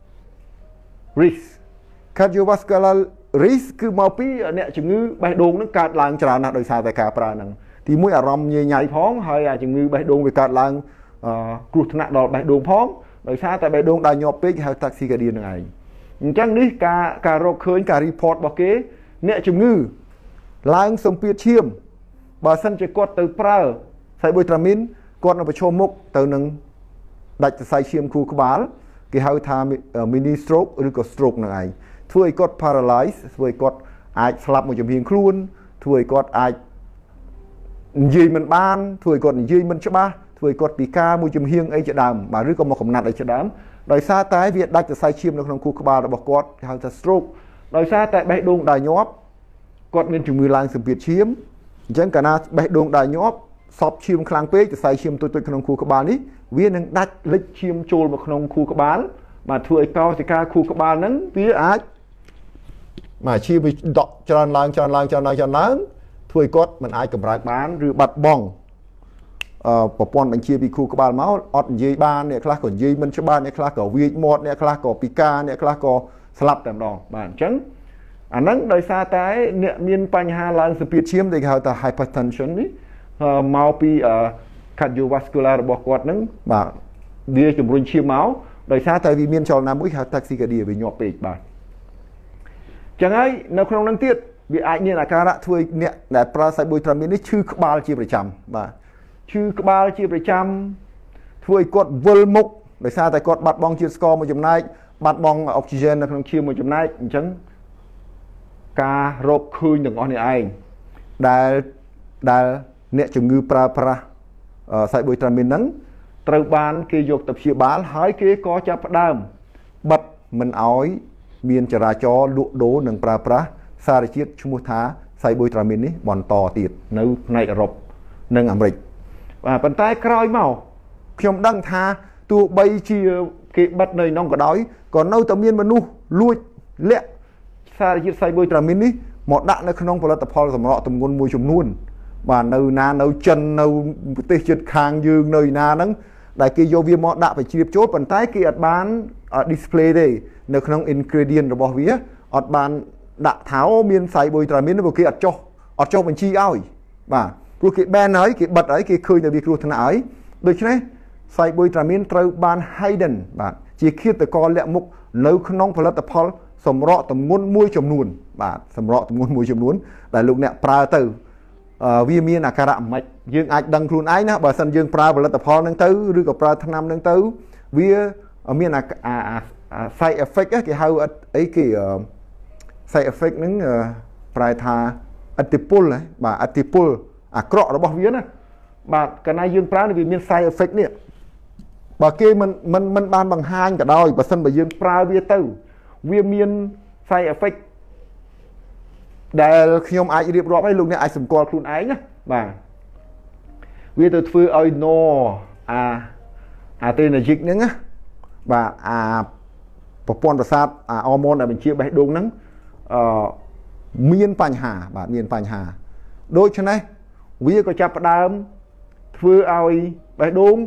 risk cardiovascular risk គឺមកពីអ្នកជំងឺបេះដូងហ្នឹងកើតឡើងច្រើនណាស់ដោយសារតែការប្រើហ្នឹងទីមួយអារម្មណ៍ញញៃផងហើយអាជំងឺបេះដូងវាកើតឡើងគ្រោះថ្នាក់ដល់បេះដូងផងដោយសារតែបេះដូងដើរញាប់ពេកគេហៅ taxicardia ហ្នឹងឯងអញ្ចឹងនេះការការរកឃើញការ report របស់គេអ្នកជំងឺឡើងសម្ពាធឈាមបើសិនជាគាត់ទៅប្រើសៃបុយត្រាមីនគាត់នឹងប្រឈមមុខទៅនឹងដាច់សរសៃឈាមខួរក្បាលគេហៅថា mini stroke ឬក៏ stroke ហ្នឹងឯងធ្វើឲ្យគាត់ paralyze ធ្វើឲ្យគាត់អាចស្លាប់មួយចំហៀងខ្លួនធ្វើឲ្យគាត់អាចនិយាយមិនបានធ្វើឲ្យគាត់និយាយមិនច្បាស់ធ្វើឲ្យគាត់ពិការមួយចំហៀងអីជាដើមបាទឬក៏មកកំណាត់អីជាដើមដោយសារតែវាដាច់សរសៃឈាមនៅក្នុងខួរក្បាលរបស់គាត់គេហៅថា stroke ដោយសារតែបេះដូងដើរញាប់គាត់មានជំងឺឡើងសម្ពាធឈាមអញ្ចឹងកាលណាបេះដូងដើរញាប់សពឈាមខ្លាំងពេកសរសៃឈាមទុយៗក្នុងខួរក្បាលនេះវានឹងដាច់លិចឈាមចូលមកក្នុងខួរក្បាលបាទធ្វើឲ្យកោសិកាខួរក្បាលហ្នឹងវាអាចមកឈាមវាដកច្រើនឡើងច្រើនឡើងច្រើនឡើងច្រើនឡើងធ្វើឲ្យគាត់មិនអាចកម្រើកបានឬបាត់បង់អឺប្រព័ន្ធបញ្ជាពីខួរក្បាលមកអត់និយាយបានអ្នកខ្លះក៏និយាយមិនច្បាស់អ្នកខ្លះក៏វាយមាត់អ្នកខ្លះក៏ពិការអ្នកខ្លះក៏ស្លាប់តែម្ដងបាទអញ្ចឹងអាហ្នឹងដោយសារតែអ្នកមានបញ្ហាឡើងសម្ពាធឈាមដែលគេហៅថា hypertension នេះមកពី cardiovascular របស់គាត់ហ្នឹងបាទវាជំរុញឈាមមកដោយសារតែវាមានចលនាមួយហៅ taxicardia វាញាប់ពេកបាទអញ្ចឹងហើយនៅក្នុងហ្នឹងទៀតវាអាចមានអាការៈធ្វើឲ្យអ្នកដែលប្រើសៃបុយត្រាមីននេះឈឺក្បាលជាប្រចាំបាទឈឺក្បាលជាប្រចាំធ្វើឲ្យគាត់វិលមុខដោយសារតែគាត់បាត់បង់ជាតិស្ករមួយចំណែកបាត់បង់អុកស៊ីហ្សែននៅក្នុងឈាមមួយចំណែកអញ្ចឹងការរកឃើញទាំងអស់នេះឯងដែលដែលអ្នកជំងឺប្រើប្រាស់សៃបុយត្រាមីនហ្នឹងត្រូវបានគេយកទៅព្យាបាលហើយគេក៏ចាប់ផ្ដើមបិទមិនអោយមានចរាចរណ៍លក់ដូរនិងប្រើប្រាស់សារជាតិឈ្មោះថាសៃបុយត្រាមីននេះបន្តទៀតនៅផ្នែកអឺរ៉ុបនិងអាមេរិកបាទប៉ុន្តែក្រោយមកខ្ញុំដឹងថាទោះបីជាគេបិទនៅក្នុងក៏ដោយក៏នៅតែមានមនុស្សលួចលាក់សារជាតិសៃបុយត្រាមីននេះមកដាក់នៅក្នុងផលិតផលសម្រក់ទម្ងន់មួយចំនួនបាទនៅណានៅចិននៅប្រទេសជិតខាងយើងនៅណាហ្នឹងដែលគេយកវាមកដាក់បញ្ជ្រាបចូលប៉ុន្តែគេអត់បាន display ទេនៅក្នុង ingredient របស់វាអត់បានដាក់ថាមានសៃបុយត្រាមីនព្រោះគេអត់ចុះអត់ចុះបញ្ជីឲ្យបាទព្រោះគេ ban ហើយគេបិទហើយគេឃើញតែវាគ្រោះថ្នាក់ហើយដូច្នេះសៃបុយត្រាមីនត្រូវបាន hidden បាទជាឃាតករលាក់មុខនៅក្នុងផលិតផលសម្រក់ទម្ងន់មួយចំនួនបាទសម្រក់ទម្ងន់មួយចំនួនដែលលោកអ្នកប្រើទៅវាមានអាការៈមិនយើងអាចដឹងខ្លួនឯងណាបើសិនយើងប្រើផលិតផលហ្នឹងទៅឬក៏ប្រើថ្នាំហ្នឹងទៅវាមានអា side effect គេហៅអីគេ side effect ហ្នឹងប្រែថាឥទ្ធិពលបាទឥទ្ធិពលអាក្រក់របស់វាណាបាទកាលណាយើងប្រើវាមាន side effect នេះបើគេមិនមិនមិនបានបង្ហាញក៏ដោយបើសិនបើយើងប្រើវាទៅវាមាន side effect ដែលខ្ញុំអាចរៀបរាប់ឲ្យលោកអ្នកអាចសម្គាល់ខ្លួនឯងណាបាទវាទៅធ្វើឲ្យ no អា adrenergic ហ្នឹងណាបាទអាប្រព័ន្ធប្រសាទអាអរម៉ូនដែលបញ្ជាបេះដូងហ្នឹងអឺមានបញ្ហាបាទមានបញ្ហាដូច្នេះវាក៏ចាប់ផ្ដើមធ្វើឲ្យបេះដូង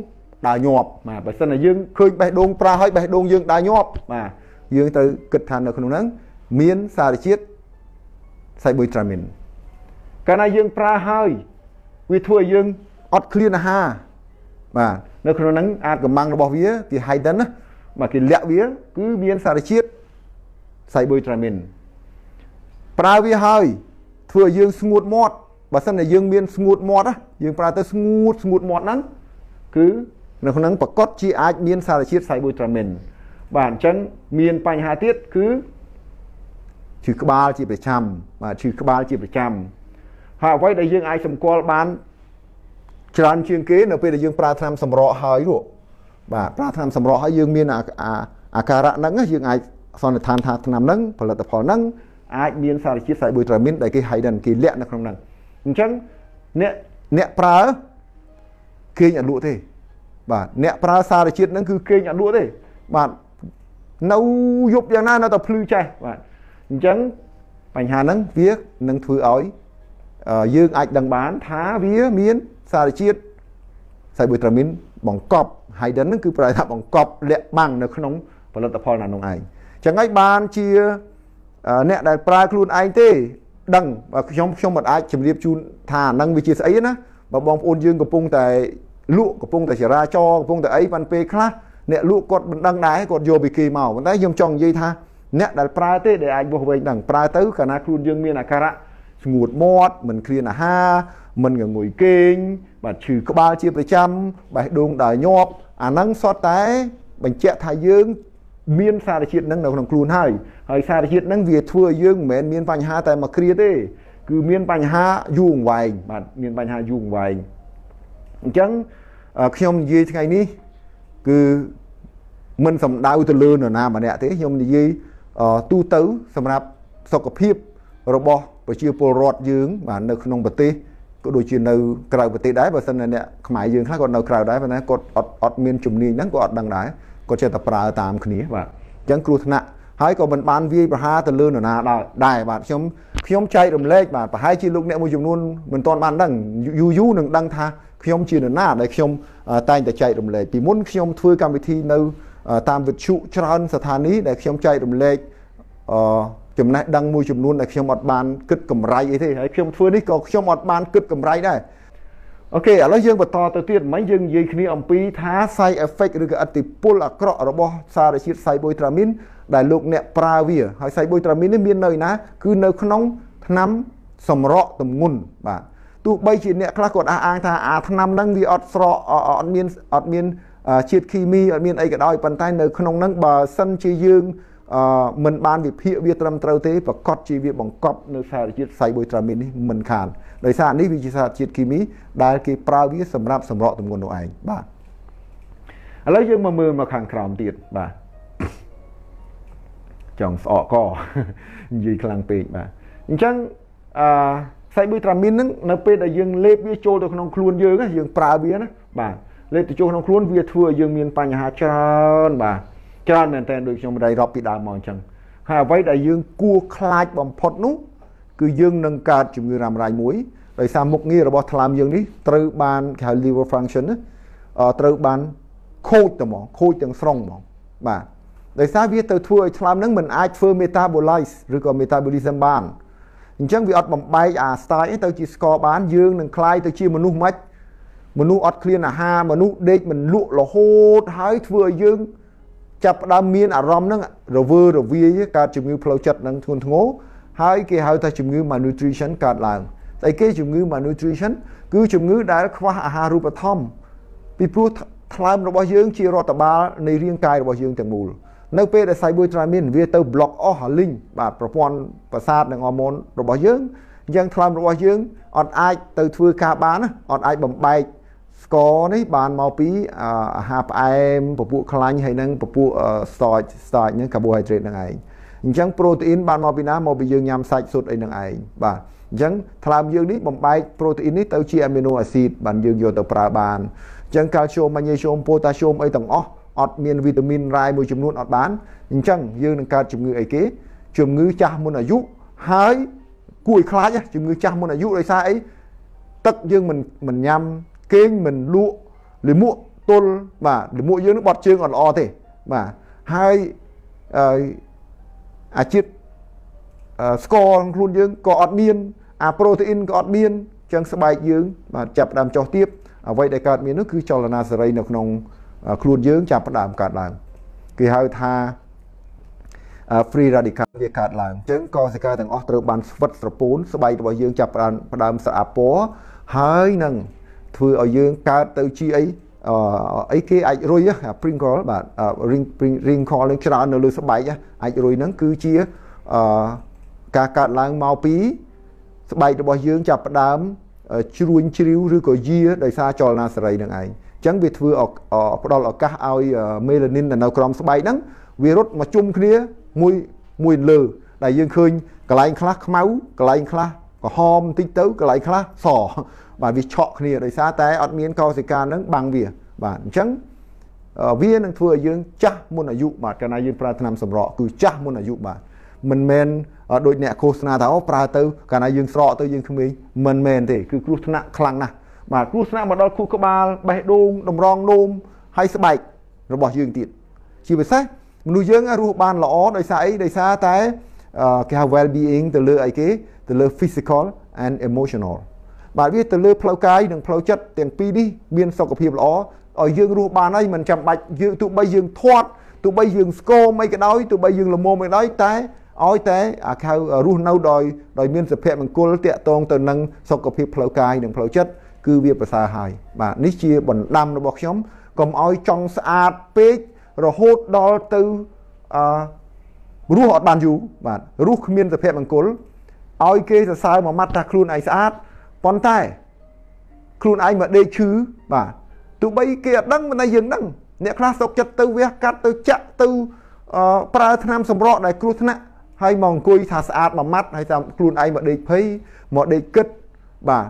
đào nhọp mà bởi sân là dương khơi bè đôn pra hơi bè đôn dương đào nhọp mà dương từ kịch thành ởក្នុងហ្នឹងមានសារជាតិសាច់បុយត្រាមីនកាលណាយើងប្រើហើយវាធ្វើឲ្យយើងអត់ឃ្លានអាហារបាទនៅក្នុងហ្នឹងអាចកម្លាំងរបស់វាគេហៃដិនណាមកគេលាក់វាគឺមានសារជាតិសាច់បុយត្រាមីនប្រើវាហើយធ្វើឲ្យយើងស្ងួតមាត់បើសិនតែយើងមានស្ងួតមាត់ណាយើងប្រើទៅស្ងួតស្ងួតមាត់ហ្នឹងគឺនៅក្នុងហ្នឹងប្រកាសជាអាចមានសារជាតិសាច់បុយត្រាមីនបាទអញ្ចឹងមានបញ្ហាទៀតគឺឈឺក្បាលជាប្រចាំបាទឈឺក្បាលជាប្រចាំហើយអ្វីដែលយើងអាចសម្គាល់បានច្រើនជាងគេនៅពេលដែលយើងប្រើថ្នាំសម្រក់ហើយនោះបាទប្រើថ្នាំសម្រក់ហើយយើងមានអាការៈហ្នឹងយើងអាចសន្និដ្ឋានថាថ្នាំហ្នឹងផលិតផលហ្នឹងអាចមានសារជាតិសាច់បុយត្រាមីនដែលគេហៅដល់គេលាក់នៅក្នុងហ្នឹងអញ្ចឹងអ្នកអ្នកប្រើគេងអត់លក់ទេបាទអ្នកប្រើសារជាតិហ្នឹងគឺគេងអត់លក់ទេបាទនៅយប់យ៉ាងណានៅតែភ្លឺចេះបាទអញ្ចឹងបញ្ហាហ្នឹងវានឹងធ្វើឲ្យយើងអាចដឹងបានថាវាមានសារជាតិសាច់បុយត្រាមីនបង្កប់ hidden ហ្នឹងគឺប្រែថាបង្កប់លាក់បាំងនៅក្នុងផលិតផលណានោះឯងអញ្ចឹងហើយបានជាអ្នកដែលប្រើខ្លួនឯងទេដឹងខ្ញុំខ្ញុំមិនអាចជម្រាបជូនថាហ្នឹងវាជាស្អីណាបើបងប្អូនយើងកំពុងតែលក់កំពុងតែចរាចរកំពុងតែអីបានពេលខ្លះអ្នកលក់គាត់មិនដឹងដែរគាត់យកពីគេមកប៉ុន្តែខ្ញុំចង់និយាយថាអ្នកដែលប្រើទេដែលអាចបោះវែងដឹងប្រើទៅកាលណាខ្លួនយើងមានអាការៈស្ងួតមាត់មិនឃ្លានអាហារមិនងងុយគេងបាទឈឺក្បាលជាប្រចាំបេះដូងដើរញាប់អាហ្នឹងសុទ្ធតែបញ្ជាក់ថាយើងមានសារជាតិហ្នឹងនៅក្នុងខ្លួនហើយហើយសារជាតិហ្នឹងវាធ្វើឲ្យយើងមិនមែនមានបញ្ហាតែមួយគ្រាទេគឺមានបញ្ហាយូរអង្វែងបាទមានបញ្ហាយូរអង្វែងអញ្ចឹងខ្ញុំនិយាយថ្ងៃនេះគឺមិនសំដៅទៅលើនរណាម្នាក់ទេខ្ញុំនិយាយទូទៅសម្រាប់សុខភាពរបស់ប្រជាពលរដ្ឋយើងបាទនៅក្នុងប្រទេសក៏ដូចជានៅក្រៅប្រទេសដែរបើសិនជាអ្នកខ្មែរយើងខ្លះគាត់នៅក្រៅដែរប៉ុន្តែគាត់អត់អត់មានជំនាញហ្នឹងគាត់អត់ដឹងដែរគាត់ចេះតែប្រើតាមគ្នាបាទអញ្ចឹងគ្រោះថ្នាក់ហើយក៏មិនបានវាយប្រហារទៅលើនរណាដែរបាទខ្ញុំខ្ញុំចែករំលែកបាទប្រហែលជាលោកអ្នកមួយចំនួនមិនទាន់បានដឹងយូរយូរនឹងដឹងថាខ្ញុំជានរណាដែលខ្ញុំតែងតែចែករំលែកពីមុនខ្ញុំធ្វើកម្មវិធីនៅតាមវិទ្យុច្រើនស្ថានីយ៍ដែលខ្ញុំចែករំលែកអឺចំណេះដឹងមួយចំនួនដែលខ្ញុំអត់បានគិតកម្រៃអីទេហើយខ្ញុំធ្វើនេះក៏ខ្ញុំអត់បានគិតកម្រៃដែរអូខេឥឡូវយើងបន្តទៅទៀតមិញយើងនិយាយគ្នាអំពីថា side effect ឬក៏ឥទ្ធិពលអាក្រក់របស់សារជាតិសាច់បុយត្រាមីនដែលលោកអ្នកប្រើវាហើយសាច់បុយត្រាមីននេះមាននៅណាគឺនៅក្នុងថ្នាំសម្រក់ទម្ងន់បាទទោះបីជាអ្នកខ្លះគាត់អះអាងថាអាថ្នាំហ្នឹងវាអត់ស្រកអត់មានអត់មានជាតិគីមីអត់មានអីក៏ដោយប៉ុន្តែនៅក្នុងហ្នឹងបើសិនជាយើងអឺមិនបានវិភាគវាត្រឹមត្រូវទេប្រកាសជាវាបង្កប់នៅសារជាតិសាច់បុយត្រាមីននេះមិនខានដោយសារនេះវាជាសារជាតិគីមីដែលគេប្រើវាសម្រាប់សម្រក់ទម្ងន់នោះឯងបាទឥឡូវយើងមកមើលមកខាងក្រោមទៀតបាទចង់ស្អកកនិយាយខ្លាំងពេកបាទអញ្ចឹងអឺសាច់បុយត្រាមីនហ្នឹងនៅពេលដែលយើងលេបវាចូលទៅក្នុងខ្លួនយើងយើងប្រើវាណាបាទលេបទៅចូលក្នុងខ្លួនវាធ្វើឲ្យយើងមានបញ្ហាច្រើនបាទច្រើនមែនតើដូចខ្ញុំได้រាប់ពីដើមមកអញ្ចឹងហើយអ្វីដែលយើងគួរខ្លាចបំផុតនោះគឺយើងនឹងកើតជំងឺរ៉ាំរ៉ៃមួយដោយសារមុខងាររបស់ថ្លើមយើងនេះត្រូវបានគេហៅ liver function ណាត្រូវបានខូចទៅហ្មងខូចទាំងស្រុងហ្មងបាទដោយសារវាទៅធ្វើឲ្យថ្លើមហ្នឹងមិនអាចធ្វើ metabolize ឬក៏ metabolism បានអញ្ចឹងវាអត់បំបែកអា starch ទៅជាស្ករបានយើងនឹងคล้ายទៅជាមនុស្សមិនមនុស្សអត់ឃ្លានអាហារមនុស្សដេកមិនលក់រហូតហើយធ្វើឲ្យយើងចាប់ផ្ដើមមានអារម្មណ៍ហ្នឹងរវើរវាយកើតជំងឺផ្លូវចិត្តនឹងធ្ងន់ធ្ងរហើយគេហៅថាជំងឺ malnutrition កើតឡើងស្អីគេជំងឺ malnutrition គឺជំងឺដែលខ្វះអាហារូបត្ថម្ភពីព្រោះថ្លើមរបស់យើងជារដ្ឋបាលនៃរាងកាយរបស់យើងទាំងមូលនៅពេលដែលសាច់បុយត្រាមីនវាទៅ block អស់លីងបាទប្រព័ន្ធប្រសាទនិងហូម៉ូនរបស់យើងអញ្ចឹងថ្លើមរបស់យើងអត់អាចទៅធ្វើការបានណាអត់អាចបំបែកស្ករនេះបានមកពីអាហារផ្អែមពពួកខ្លាញ់ហើយនឹងពពួក starch starch ហ្នឹង carbohydrate ហ្នឹងឯងអញ្ចឹង protein បានមកពីណាមកពីយើងញ៉ាំសាច់សុទ្ធអីហ្នឹងឯងបាទអញ្ចឹងថ្លើមយើងនេះបំបែក protein នេះទៅជា amino acid បានយើងយកទៅប្រើបានអញ្ចឹង calcium magnesium potassium អីទាំងអស់អត់មានវីតាមីនរ៉ែមួយចំនួនអត់បានអញ្ចឹងយើងនឹងកើតជំងឺអីគេជំងឺចាស់មុនអាយុហើយគួរឲ្យខ្លាចជំងឺចាស់មុនអាយុដោយសារអីទឹកយើងមិនមិនញ៉ាំគេងមិនលក់លាមក tull mà mỗi dương nó bọt chương còn o thế mà hai à chiết score luôn dương có ọt miên à protein có ọt miên chẳng sẽ bài dương mà chập đàm cho tiếp à, vậy đại cát miên nó cứ cho là nasari nó không luôn dương chập đàm cát làm kỳ hai tha free radical về cát làm chứng co sẽ ca thằng otro ban vật sập bốn sẽ bài của dương chập đàm đàm sạ bó hơi nâng thưa ở dương cát từ chi ấy ấy cái ai rồi á sprinkle bạn ring ring ring call lên cho nó lưu sẽ bài á ai rồi nó cứ chia cả cát làm màu pí bài của dương chập đàm chuối chiếu rưỡi có dưa đời xa cho na sợi đằng ấy chẳng việc vừa ở ở đó là các ao melanin là nào còn bay nắng virus mà chung kia mùi mùi lừ đại dương khơi cái lại khát máu cái lại khát có hom tinh tấu cái lại khát sò và vì chọn kia đời xa té ở miền cao thì ca nắng bằng vỉa và chẳng viên vừa dương chắc muốn là dụ mà cái này dương pratam sầm rọ cứ chắc muốn là dụ mà mình men ở đội nhẹ cô na tháo pra tư cái này dương sọ tư dương không mình mình men thì cứ cút nặng khăng nè mà cút nặng mà đó khu có ba bè đôn đồng rong nôm hay sợi bạch rồi bỏ dương tiệt chỉ phải xét nuôi dương ở ruột ban lõ đời xa ấy đời xa té cái well being từ lừa ấy cái từ lừa physical and emotional bạn biết từ lừa plau cái đừng plau chất tiền pi đi biên sau cái phim lõ ở dương ruột ban ấy mình chậm bạch dương tụ bay dương thoát tụ bay dương score mấy cái đói tụ bay dương là mồm mấy đói té oi té à khao ruột nâu đòi đòi miên sập hẹp bằng cô tiệt tông từ nâng sau cái phim plau cái đừng plau chất cứ việc và xa hài và nít chia bẩn đam nó bọc nhóm còn oi trong sát page rồi hốt đó từ rú họ bàn dù và rú miên tập hẹp bằng cố oi kê là sao mà mắt ta khuôn ai sát con tay khuôn ai mà đây chứ và tụi bay kia đăng mà này dừng đăng nè class học chất tư vẽ cắt tư chắc tư pra tham sầm rọ này khuôn nè hay mong cùi thà sát mà mắt hay sao khuôn ai mà đây thấy mà đây kết và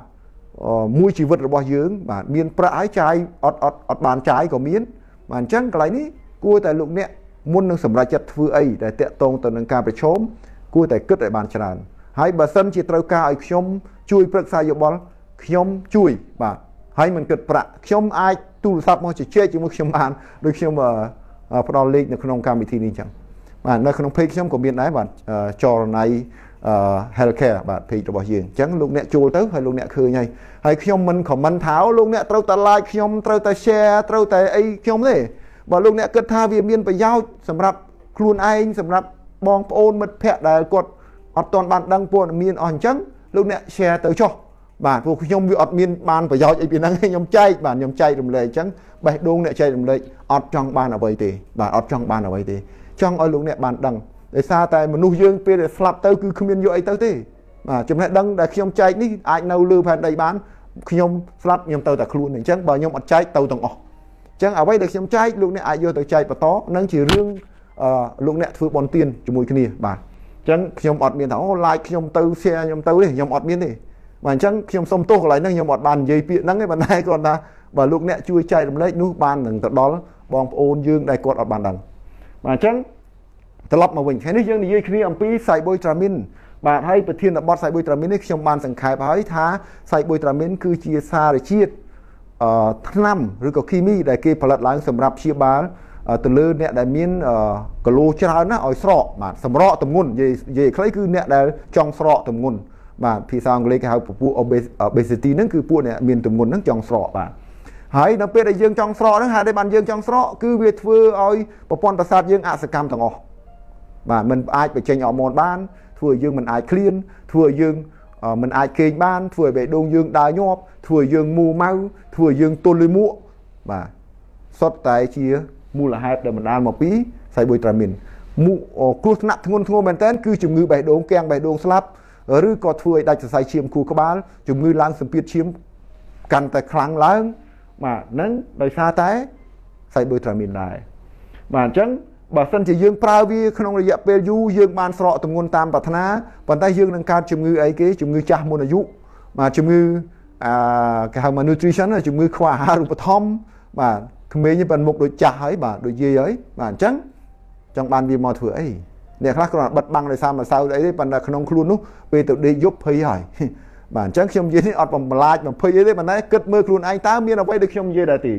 mùi chỉ vậtរបស់យើងបាទមានប្រាក់ឲ្យចាយអត់អត់អត់បានចាយក៏មានបាទអញ្ចឹងកន្លែងនេះគួរតែលោកអ្នកមុននឹងសម្រេចចិត្តធ្វើអីដែលតាក់ទងទៅនឹងការប្រឈមគួរតែគិតឲ្យបានច្រើនហើយបើសិនជាត្រូវការឲ្យខ្ញុំជួយប្រឹក្សាយោបល់ខ្ញុំជួយបាទហើយមិនគិតប្រាក់ខ្ញុំអាចទូរស័ព្ទមកជជែកជាមួយខ្ញុំបានដូចខ្ញុំផ្ដល់លេខនៅក្នុងកម្មវិធីនេះអញ្ចឹងបាទនៅក្នុង page ខ្ញុំក៏មានដែរបាទចរណៃhealthcare បាទ page របស់យើងអញ្ចឹងលោកអ្នកចូលទៅហើយលោកអ្នកឃើញហើយហើយខ្ញុំមិន comment ថាលោកអ្នកត្រូវតែ like ខ្ញុំត្រូវតែ share ត្រូវតែអីខ្ញុំទេបើលោកអ្នកគិតថាវាមានប្រយោជន៍សម្រាប់ខ្លួនឯងសម្រាប់បងប្អូនមិត្តភ័ក្តិដែលគាត់អត់ទាន់បានដឹងព័ត៌មានអស់អញ្ចឹងលោកអ្នក share ទៅចុះបាទពួកខ្ញុំវាអត់មានបានប្រយោជន៍អីពីហ្នឹងខ្ញុំចែកបាទខ្ញុំចែករំលែកអញ្ចឹងបេះដូងអ្នកចែករំលែកអត់ចង់បានអ្វីទេបាទអត់ចង់បានអ្វីទេចង់ឲ្យលោកអ្នកបានដឹងដោយសារតែមនុស្សយើងពេលដែលស្លាប់ទៅគឺគ្មានយកអីទៅទេបាទចំណេះដឹងដែលខ្ញុំចែកនេះអាចនៅលើផែនដីបានខ្ញុំស្លាប់ខ្ញុំទៅតែខ្លួនអញ្ចឹងបើខ្ញុំអត់ចែកទៅទាំងអស់អញ្ចឹងអ្វីដែលខ្ញុំចែកលោកអ្នកអាចយកទៅចែកបន្តនឹងជារឿងអឺលោកអ្នកធ្វើបន់ទានជាមួយគ្នាបាទអញ្ចឹងខ្ញុំអត់មានថាអូ like ខ្ញុំទៅ share ខ្ញុំទៅទេខ្ញុំអត់មានទេបាទអញ្ចឹងខ្ញុំសុំទោសកន្លែងហ្នឹងខ្ញុំអត់បាននិយាយពាក្យហ្នឹងទេប៉ុន្តែគ្រាន់តែបើលោកអ្នកជួយចែករំលែកនោះបាននឹងទៅដល់បងប្អូនយើងដែលគាត់អត់បានដឹងបាទអញ្ចឹងត្រឡប់មកវិញថ្ងៃនេះយើងនិយាយគ្នាអំពីសាយបុយត្រាមីនបាទហើយប្រធានបទសាយបុយត្រាមីននេះខ្ញុំបានសង្ខេបហើយថាសាយបុយត្រាមីនគឺជាសារជាតិអឺថ្នាំឬក៏គីមីដែលគេផលិតឡើងសម្រាប់ព្យាបាលទៅលើអ្នកដែលមានគីឡូច្រើនណាស់ឲ្យស្រកបាទសម្រកទម្ងន់និយាយនិយាយខ្លីគឺអ្នកដែលចង់ស្រកទម្ងន់បាទភាសាអង់គ្លេសគេហៅពពួក obesity ហ្នឹងគឺពួកអ្នកមានទម្ងន់ហ្នឹងចង់ស្រកបាទហើយនៅពេលដែលយើងចង់ស្រកហ្នឹងហេតុតែបានយើងចង់ស្រកគឺវាធ្វើឲ្យប្រព័ន្ធប្រសាទយើងអសកម្មទាំងអស់បាទมันអាចបញ្ចេញអរម៉ូនបានធ្វើឲ្យយើងមិនអាចឃ្លានធ្វើឲ្យយើងមិនអាចគេងបានធ្វើឲ្យបេះដូងយើងដើរញាប់ធ្វើឲ្យយើងមូម៉ៅធ្វើឲ្យយើងទល់លឺមួកបាទសុទ្ធតែជាមូលហេតុដែលបណ្ដាលមកពីសាយបុយត្រាមីនមូគ្រោះថ្នាក់ធ្ងន់ធ្ងរមែនទែនគឺជំងឺបេះដូងគាំងបេះដូងស្លាប់ឬក៏ធ្វើឲ្យដាច់សរសៃឈាមខួរក្បាលជំងឺឡើងសម្ពាធឈាមកាន់តែខ្លាំងឡើងបាទហ្នឹងដោយសារតែសាយបុយត្រាមីនដែរបាទអញ្ចឹងបើសិនជាយើងប្រើវាក្នុងរយៈពេលយូរយើងបានស្រកទម្ងន់តាមប្រាថ្នាប៉ុន្តែយើងនឹងកើតជំងឺអីគេជំងឺចាស់មុនអាយុបាទជំងឺអាគេហៅ malnutrition ជំងឺខ្វះអាហារូបត្ថម្ភបាទក្មេងនេះបានមុខដូចចាស់ហើយបាទដូចយាយហើយបាទអញ្ចឹងចង់បានវាមកធ្វើអីអ្នកខ្លះគ្រាន់តែបិទបាំងដោយសារម្សៅអីទេប៉ុន្តែក្នុងខ្លួននោះពេលទៅដេកយប់ភ័យហើយបាទអញ្ចឹងខ្ញុំនិយាយនេះអត់បំបន្លាចបំភ័យអីទេប៉ុន្តែគិតមើលខ្លួនឯងតើមានអ្វីដែលខ្ញុំនិយាយដែរទេ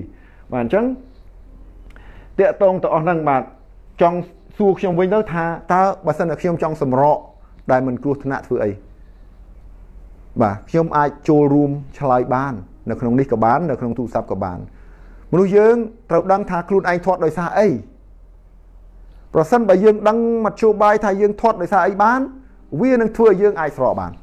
và chẳng tiệ tông tỏ năng mà trong xu trong vinh đó tha ta bà sân được trong sầm rọ đại mình cua thằng nát vừa ấy và trong ai chô room chlai ban nó không đi cả bán nó không thu sắp cả bán một lúc dương tàu đăng thà luôn anh thoát đời xa ấy rồi sân bà dương đăng mặt chô bài thà dương thoát đời xa ấy bán viên năng thua dương ai sọ bán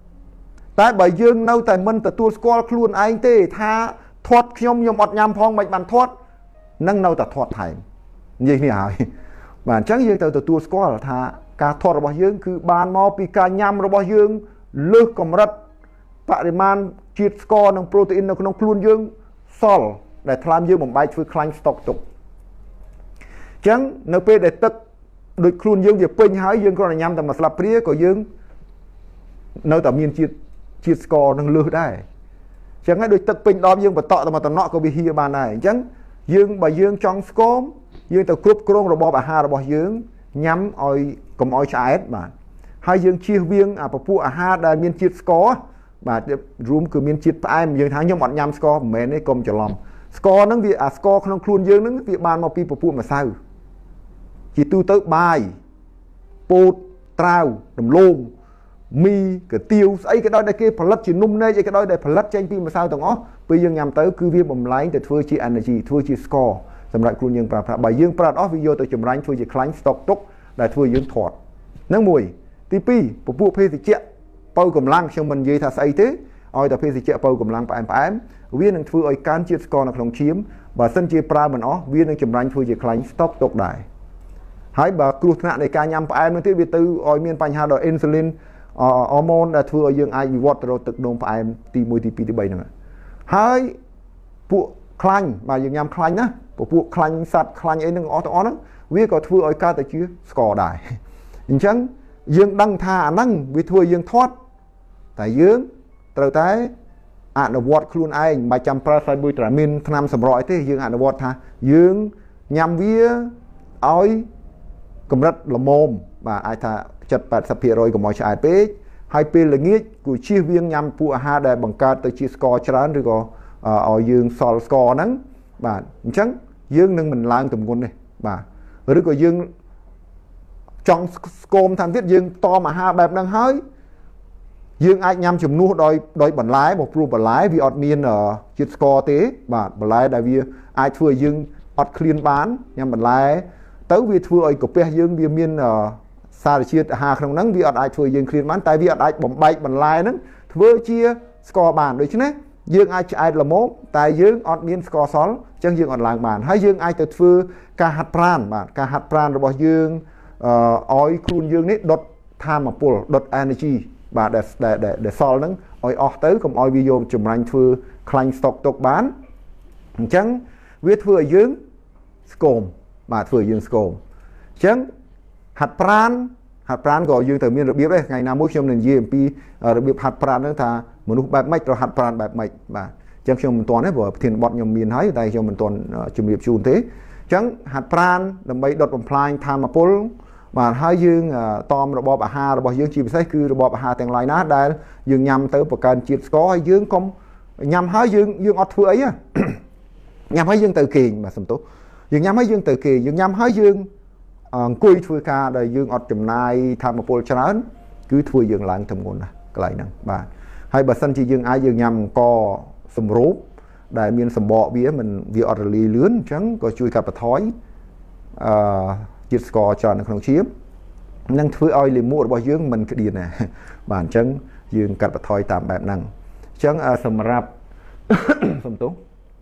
tại bà dương nâu tại mình tại tua score luôn anh tê tha thoát trong nhom ọt nhằm phong mạch bàn thoát nâng nâu tại thoát thành như thế nào và chắc dương từ từ tua score là tha cả thoátរបស់យើងគឺបានមកពីការញ៉ាំរបស់យើងលើសកម្រិតបរិមាណជាតិស្ករនិងប្រូតេអ៊ីននៅក្នុងខ្លួនយើងសល់ដែលថ្លើមយើងបំបែកធ្វើខ្លាញ់ស្តុកទុកអញ្ចឹងនៅពេលដែលទឹកដូចខ្លួនយើងវាពេញហើយយើងគ្រាន់តែញ៉ាំតែមួយស្លាបព្រាក៏យើងនៅតែមានជាតិជាតិស្ករនឹងលើសដែរអញ្ចឹងហើយដូចទឹកពេញដបយើងបន្តទៅមកតំណក់ក៏វាហៀបានដែរអញ្ចឹងយើងបើយើងចង់ស្គមយើងទៅគ្រប់គ្រងរបបអាហាររបស់យើងញ៉ាំឲ្យកុំឲ្យឆ្អែតបាទហើយយើងជៀសវាងអាពពួកអាហារដែលមានជាតិស្ករបាទរួមគឺមានជាតិផ្អែមយើងថាខ្ញុំអត់ញ៉ាំស្ករមិនមែនទេកុំច្រឡំស្ករហ្នឹងវាអាស្ករក្នុងខ្លួនយើងហ្នឹងវាបានមកពីពពួកម្សៅជាទូទៅបាយពោតត្រាវដំឡូងមីកាទៀវស្អីក៏ដោយដែលគេផលិតជានំនែកអីក៏ដោយដែលផលិតចេញពីម្សៅទាំងអស់ពេលយើងញ៉ាំទៅគឺវាបំលែងទៅធ្វើជា energy ធ្វើជាស្ករសម្រាប់ខ្លួនយើងប្រើប្រាស់បើយើងប្រើអស់វាយកទៅចម្រាញ់ធ្វើជាខ្លាញ់ស្តុកទុកដែលធ្វើយើងធាត់ហ្នឹងមួយទីពីរពពួកភេសជ្ជៈបើកម្លាំងខ្ញុំមិននិយាយថាស្អីទេឲ្យតែភេសជ្ជៈបើកម្លាំងផ្អែមផ្អែមវានឹងធ្វើឲ្យកើនជាតិស្ករនៅក្នុងឈាមបើសិនជាប្រើមិនអស់វានឹងចម្រាញ់ធ្វើជាខ្លាញ់ស្តុកទុកដែរហើយបើគ្រោះថ្នាក់នៃការញ៉ាំផ្អែមនោះទៀតវាទៅឲ្យមានបញ្ហាដល់ insulin អឺហូម៉ូនដែលធ្វើឲ្យយើងអាចវិវត្តទៅរកទឹកនោមផ្អែមទីមួយទីពីរទីបីហ្នឹងហើយពួកខ្លាញ់បើយើងញ៉ាំខ្លាញ់ណាពួកខ្លាញ់សត្វខ្លាញ់អីហ្នឹងអស់ទាំងអស់ហ្នឹងវាក៏ធ្វើឲ្យកើតទៅជាស្ករដែរអញ្ចឹងយើងដឹងថាអាហ្នឹងវាធ្វើយើងធាត់តែយើងត្រូវតែអនុវត្តខ្លួនឯងមិនចាំប្រើសាយប៊ុយត្រាមីនថ្នាំសម្រក់អីទេយើងអនុវត្តថាយើងញ៉ាំវាឲ្យកម្រិតល្មមបាទអាចថាseventy to eighty percent កុំឲ្យឆ្អែតពេកហើយពេលល្ងាចគួរជៀសវាងញ៉ាំពួកអាហារដែលបង្កើតទៅជាស្ករច្រើនឬក៏ឲ្យយើងសល់ស្ករហ្នឹងបាទអញ្ចឹងយើងនឹងមិនឡើងទម្ងន់ទេបាទឬក៏យើងចង់ស្គមតាមទៀតយើងតមអាហារបែបហ្នឹងហើយយើងអាចញ៉ាំជំនួសដោយដោយបន្លែមកព្រោះបន្លែវាអត់មានជាតិស្ករទេបាទបន្លែដែលវាអាចធ្វើឲ្យយើងអត់ឃ្លានបានញ៉ាំបន្លែទៅវាធ្វើឲ្យកាពះយើងវាមានសារជាតិអាហារក្នុងហ្នឹងវាអត់អាចធ្វើយើងឃ្លានបានតែវាអត់អាចបំបែកបន្លែហ្នឹងធ្វើជាស្ករបានដូច្នេះយើងអាចឆ្អែតល្មមតែយើងអត់មានស្ករសល់អញ្ចឹងយើងអត់ឡើងបានហើយយើងអាចទៅធ្វើការហាត់ប្រាណបាទការហាត់ប្រាណរបស់យើងអឺឲ្យខ្លួនយើងនេះដុតថាមពលដុត energy បាទដែលដែលសល់ហ្នឹងឲ្យអស់ទៅកុំឲ្យវាយកចម្រាញ់ធ្វើខ្លាញ់ស្តុកទុកបានអញ្ចឹងវាធ្វើឲ្យយើងស្គមបាទធ្វើឲ្យយើងស្គមអញ្ចឹងហាត់ប្រាណហាត់ប្រាណក៏យើងត្រូវមានរបៀបដែរថ្ងៃណាមួយខ្ញុំនឹងនិយាយអំពីរបៀបហាត់ប្រាណហ្នឹងថាមនុស្សបែបម៉េចត្រូវហាត់ប្រាណបែបម៉េចបាទអញ្ចឹងខ្ញុំមិនទាន់ទេព្រោះប្រធានបទខ្ញុំមានហើយតែខ្ញុំមិនទាន់ជម្រាបជូនទេអញ្ចឹងហាត់ប្រាណដើម្បីដុតបំផ្លាញថាមពលបាទហើយយើងតមរបបអាហាររបស់យើងជាពិសេសគឺរបបអាហារទាំងឡាយណាដែលយើងញ៉ាំទៅបង្កើនជាតិស្ករហើយយើងកុំញ៉ាំហើយយើងយើងអត់ធ្វើអីញ៉ាំហើយយើងទៅគេងបាទសំទោសយើងញ៉ាំហើយយើងទៅគេងយើងញ៉ាំហើយយើងអង្គុយធ្វើការដែលយើងអត់ចំណាយថាមពលច្រើនគឺធ្វើយើងឡើងទម្ងន់ណាកន្លែងហ្នឹងបាទហើយបើសិនជាយើងអាចយើងញ៉ាំអង្គសម្រូបដែលមានសម្បកវាមិនវាអត់រលាយលឿនអញ្ចឹងក៏ជួយកាត់បន្ថយអឺជាតិស្ករច្រើននៅក្នុងឈាមនឹងធ្វើឲ្យលាមករបស់យើងមិនក្តៀនណាបាទអញ្ចឹងយើងកាត់បន្ថយតាមបែបហ្នឹងអញ្ចឹងសម្រាប់សំទោស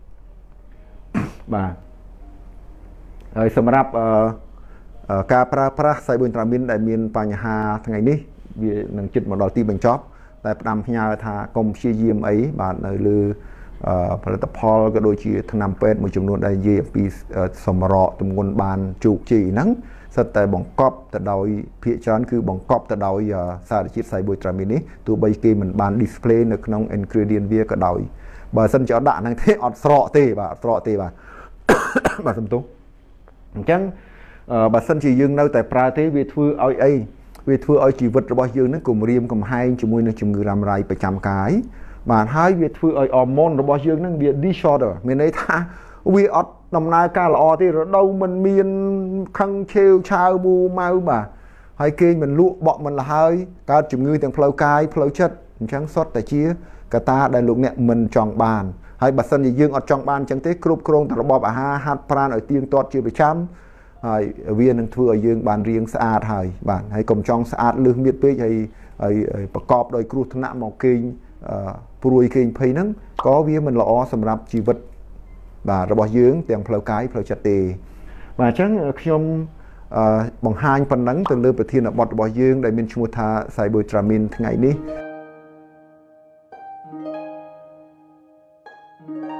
បាទហើយសម្រាប់អឺការប្រើប្រាស់សាយប៊ុយត្រាមីនដែលមានបញ្ហាថ្ងៃនេះវានឹងជិតមកដល់ទីបញ្ចប់តែផ្ដាំផ្ញើថាកុំព្យាយាមអីបាទនៅលើផលិតផលក៏ដូចជាថ្នាំពេទ្យមួយចំនួនដែលនិយាយអំពីសម្រកទម្ងន់បានជោគជ័យហ្នឹងសិតតែបង្កប់ទៅដោយភាគច្រើនគឺបង្កប់ទៅដោយសារជាតិសាយប៊ុយត្រាមីននេះទោះបីគេមិនបាន display នៅក្នុង ingredient វាក៏ដោយបើសិនជាអត់ដាក់ហ្នឹងទេអត់ស្រកទេបាទអត់ស្រកទេបាទបាទសំទោសអញ្ចឹងបើសិនជាយើងនៅតែប្រើទេវាធ្វើឲ្យអីវាធ្វើឲ្យជីវិតរបស់យើងនឹងគំរាមកំហែងជាមួយនឹងជំងឺរ៉ាំរ៉ៃប្រចាំកាយបាទហើយវាធ្វើឲ្យ hormone របស់យើងនឹងវា disorder មានន័យថា vì ọt nằm nay ca lọ thì rồi đâu mình miên khăn treo chao bu mau mà hay kia mình lụa bọn mình là hơi cao chụp ngư tiếng flow cai flow chất chẳng sót tại chia cả ta đại lục nè mình chọn bàn hay bà sân gì dương ở trong ban chẳng thế cướp krong thằng bò bà ha hát pran ở tiếng toát chưa bị chăm hay viên thưa dương bàn riêng sạch hay bản hay cầm trong sạch lương biết biết hay hayประกอบโดยครูธนะหมอกิงปรุยกิงเพย์นั้นก็วิมันละอสำหรับชีวิตบ่าระบอบยืงเตียงเพลากายเพลจัดเตบ่าจังขยมบังหายปันนังตึงเลือประเทศบอดระบอบยืงได้มีชมูทาใส่บุยตรามินทั้งไงนี้